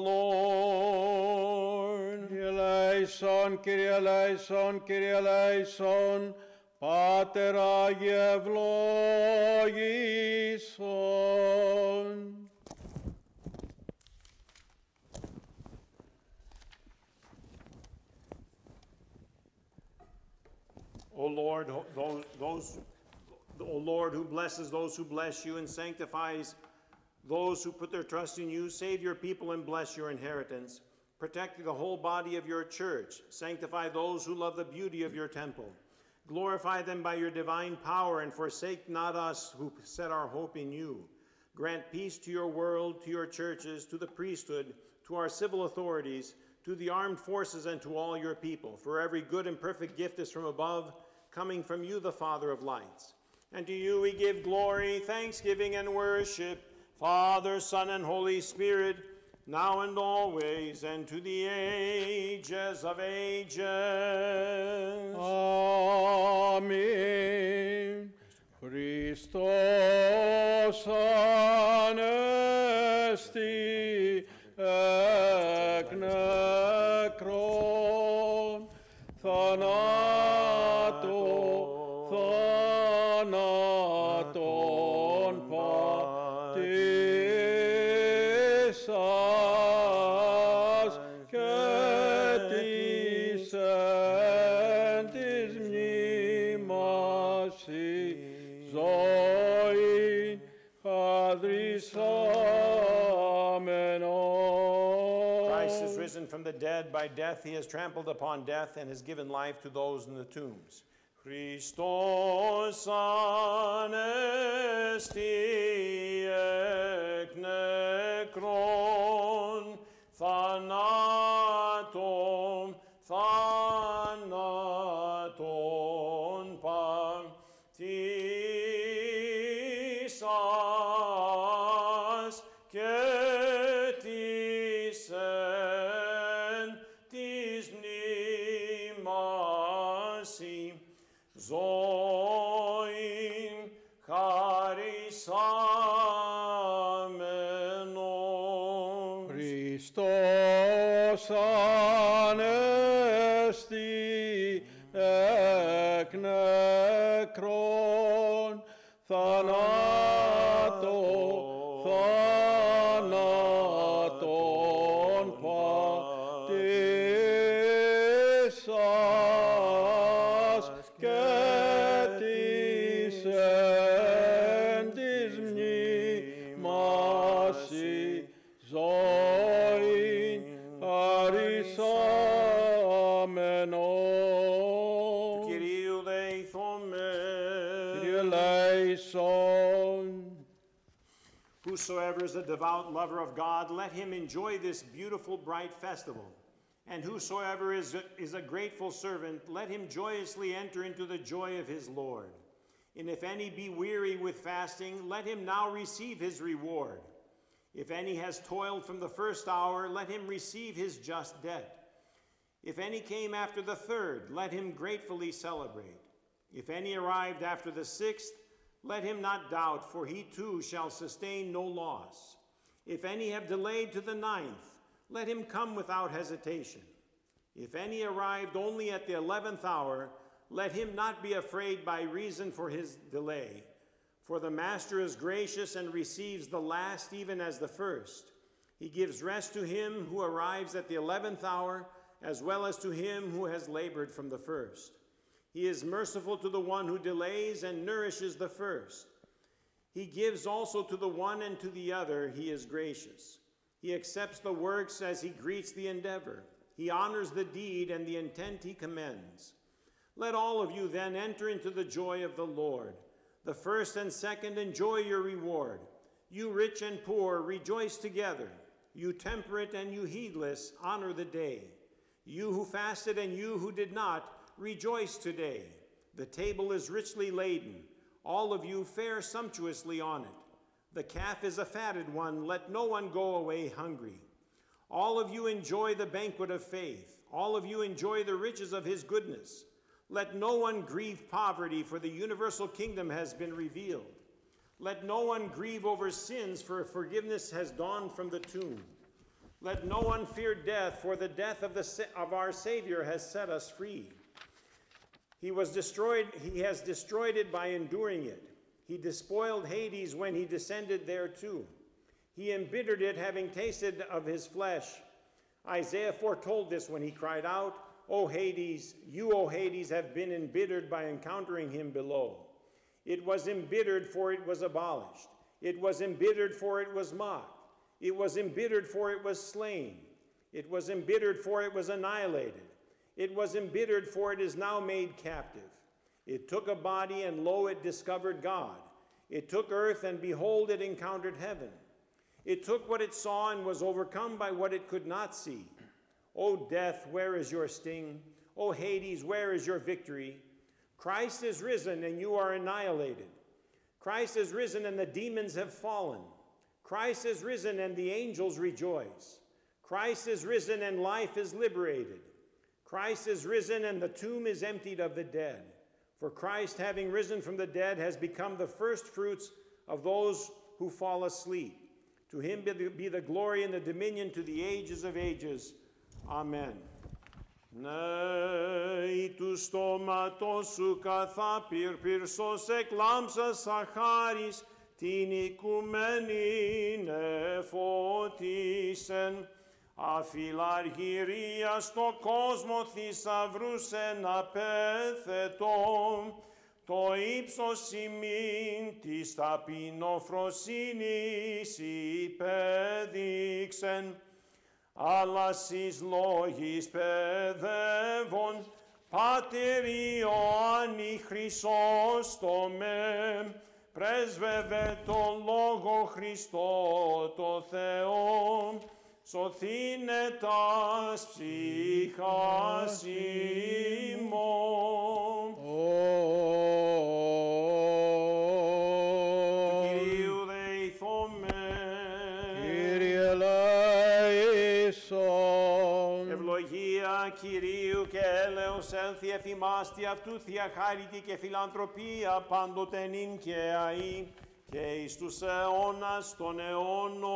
Lord. Kyrie eleison, Kyrie eleison, Kyrie eleison, Pater Agie eυλόγησον. O Lord, those, those, O Lord, who blesses those who bless you and sanctifies those who put their trust in you, save your people and bless your inheritance. Protect the whole body of your church. Sanctify those who love the beauty of your temple. Glorify them by your divine power, and forsake not us who set our hope in you. Grant peace to your world, to your churches, to the priesthood, to our civil authorities, to the armed forces, and to all your people. For every good and perfect gift is from above, coming from you, the Father of lights. And to you we give glory, thanksgiving, and worship, Father, Son, and Holy Spirit, now and always, and to the ages of ages. Amen. Χριστός Ανέστη εκ νεκρών, θανάτω, θανάτων πατήσας και της εν της μνήμας ζωή χαδρισάμενον. Christ is risen from the dead. By death he has trampled upon death and has given life to those in the tombs. Χριστός Ανέστη εκ νεκρών, θανάτων, θανάτων πατήσας και της εν της μνήμας ζωήν χαρισάμενον. Χριστός Ανέστη εκ νεκρών, θανάτω, θανάτων πατήσας και της εν της μνήμας ζωήν χαρισάμενον. Κυρίου δεηθώμεν. Kyrie eleison. Whosoever is a devout lover of God, let him enjoy this beautiful, bright festival. And whosoever is a, is a grateful servant, let him joyously enter into the joy of his Lord. And if any be weary with fasting, let him now receive his reward. If any has toiled from the first hour, let him receive his just debt. If any came after the third, let him gratefully celebrate. If any arrived after the sixth, let him not doubt, for he too shall sustain no loss. If any have delayed to the ninth, let him come without hesitation. If any arrived only at the eleventh hour, let him not be afraid by reason for his delay. For the master is gracious and receives the last even as the first. He gives rest to him who arrives at the eleventh hour, as well as to him who has labored from the first. He is merciful to the one who delays and nourishes the first. He gives also to the one and to the other. He is gracious. He accepts the works as he greets the endeavor. He honors the deed and the intent he commends. Let all of you then enter into the joy of the Lord. The first and second enjoy your reward. You rich and poor rejoice together. You temperate and you heedless honor the day. You who fasted and you who did not, rejoice today. The table is richly laden. All of you fare sumptuously on it. The calf is a fatted one. Let no one go away hungry. All of you enjoy the banquet of faith. All of you enjoy the riches of his goodness. Let no one grieve poverty, for the universal kingdom has been revealed. Let no one grieve over sins, for forgiveness has dawned from the tomb. Let no one fear death, for the death of, the, of our Savior has set us free. He was destroyed, he has destroyed it by enduring it. He despoiled Hades when he descended thereto. He embittered it, having tasted of his flesh. Isaiah foretold this when he cried out, O Hades, you, O Hades, have been embittered by encountering him below. It was embittered, for it was abolished. It was embittered, for it was mocked. It was embittered, for it was slain. It was embittered, for it was annihilated. It was embittered, for it is now made captive. It took a body, and lo, it discovered God. It took earth, and behold, it encountered heaven. It took what it saw, and was overcome by what it could not see. O death, where is your sting? O Hades, where is your victory? Christ is risen, and you are annihilated. Christ is risen, and the demons have fallen. Christ is risen, and the angels rejoice. Christ is risen, and life is liberated. Christ is risen, and the tomb is emptied of the dead. For Christ, having risen from the dead, has become the first fruits of those who fall asleep. To him be the, be the glory and the dominion to the ages of ages. Amen. Ναι, του στόματος σου καθά πυρπυρσός εκλάμψας αχάρις, την οικουμένην εφώτισεν, αφιλαργυρία στο κόσμο θησαυρούς εν απέθετο, το ύψος ημίν της ταπεινοφροσύνης υπέδειξεν, αλλά σεις λόγης παιδεύων, Πάτερ Ιωάννη Χρυσόστομε, πρέσβευε το Λόγο Χριστό το Θεό, σωθήνε τας ψυχάς ημών. Του Κυρίου δεηθόμεν. Κύριε ελέησον. Ευλογία Κυρίου και έλεος έλθει εφ' ημάς τι αυτού θεία χάρητη και φιλανθρωπία πάντοτε νυν και αεί και εις τους αιώνας των αιώνων.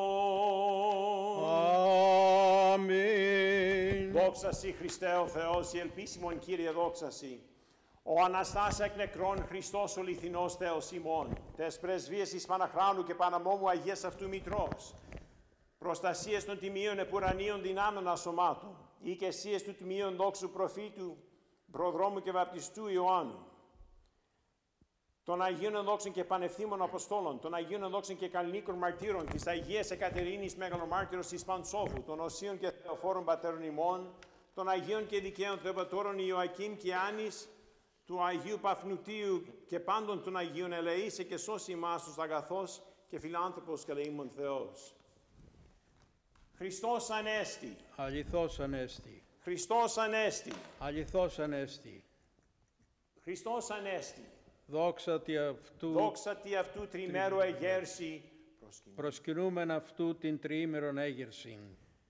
Αμήν. Δόξα Σοι Χριστέ ο Θεός, η ελπίσιμον Κύριε δόξα Σοι. Ο Αναστάς εκ νεκρών Χριστός ο λιθινός Θεός ημών, τες πρεσβείες εις Παναχράνου και Παναμόμου Αγίας αυτού Μητρός, προστασίες των τιμίων επουρανίων δυνάμεων ασωμάτων, οικεσίες του τιμίων δόξου προφήτου, προδρόμου και βαπτιστού Ιωάννου, των Αγίων Ενδόξων και Πανευθύμων Αποστόλων, των Αγίων Ενδόξων και Καλλινίκων Μαρτύρων, της Αγίας Εκατερίνης Μεγαλομάρτυρος της Παντσόφου, των Οσίων και Θεοφόρων Πατέρων ημών, των Αγίων και Δικαίων Θεοπατώρων Ιωακήμ και Άννης, του Αγίου Παφνουτίου και πάντων των Αγίων ελεήσε και σώσει ημάς τους αγαθός και φιλάνθρωπος καλεήμων Θεός. Χριστός Ανέστη. Αληθώς Ανέστη. Χριστός Ανέστη. Αληθώς Ανέστη. Χριστός Ανέστη. Δόξα τη αυτού, Δόξα τι αυτού τριμέρου εγέρση. προσκυνούμεν αυτού την τριήμερον έγερσιν.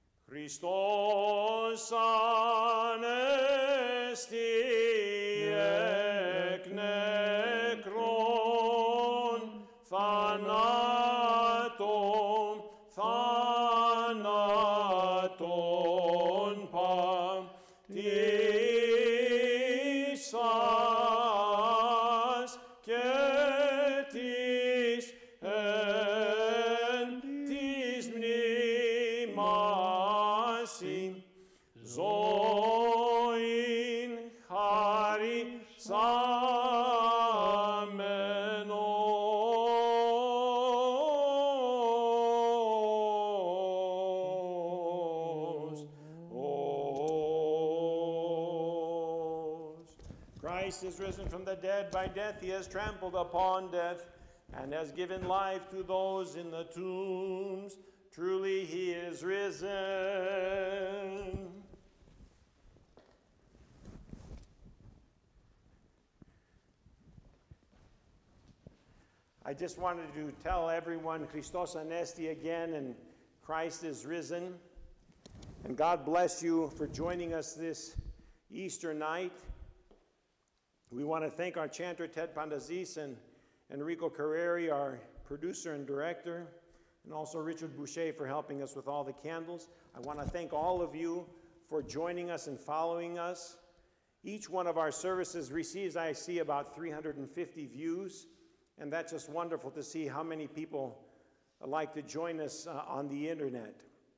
Χριστός Ανέστη εκ νεκρών θανάτων, θανάτων πατήσας και της εν της μνήμασι ζωήν χαρισάμενος. Christ is risen from the dead. By death he has trampled upon death and has given life to those in the tombs. Truly he is risen. I just wanted to tell everyone Christos Anesti again, and Christ is risen. And God bless you for joining us this Easter night. We want to thank our chanter, Ted Pandazis, and Enrico Carreri, our producer and director, and also Richard Boucher for helping us with all the candles. I want to thank all of you for joining us and following us. Each one of our services receives, I see, about three hundred fifty views, and that's just wonderful to see how many people like to join us uh, on the internet.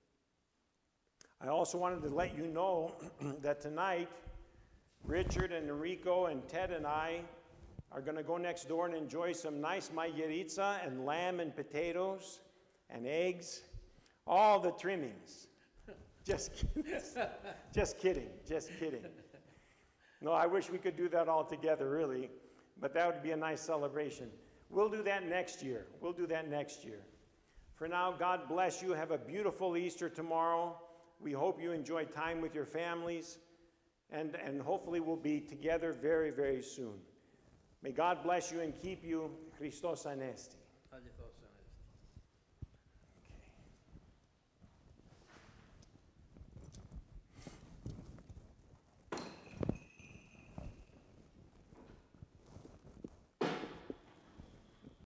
I also wanted to let you know that tonight, Richard and Enrico and Ted and I are going to go next door and enjoy some nice margheritza and lamb and potatoes and eggs, all the trimmings. Just kidding. Just kidding. Just kidding. No, I wish we could do that all together, really, but that would be a nice celebration. We'll do that next year. We'll do that next year. For now, God bless you. Have a beautiful Easter tomorrow. We hope you enjoy time with your families. And, and hopefully we'll be together very, very soon. May God bless you and keep you. Christos Anesti.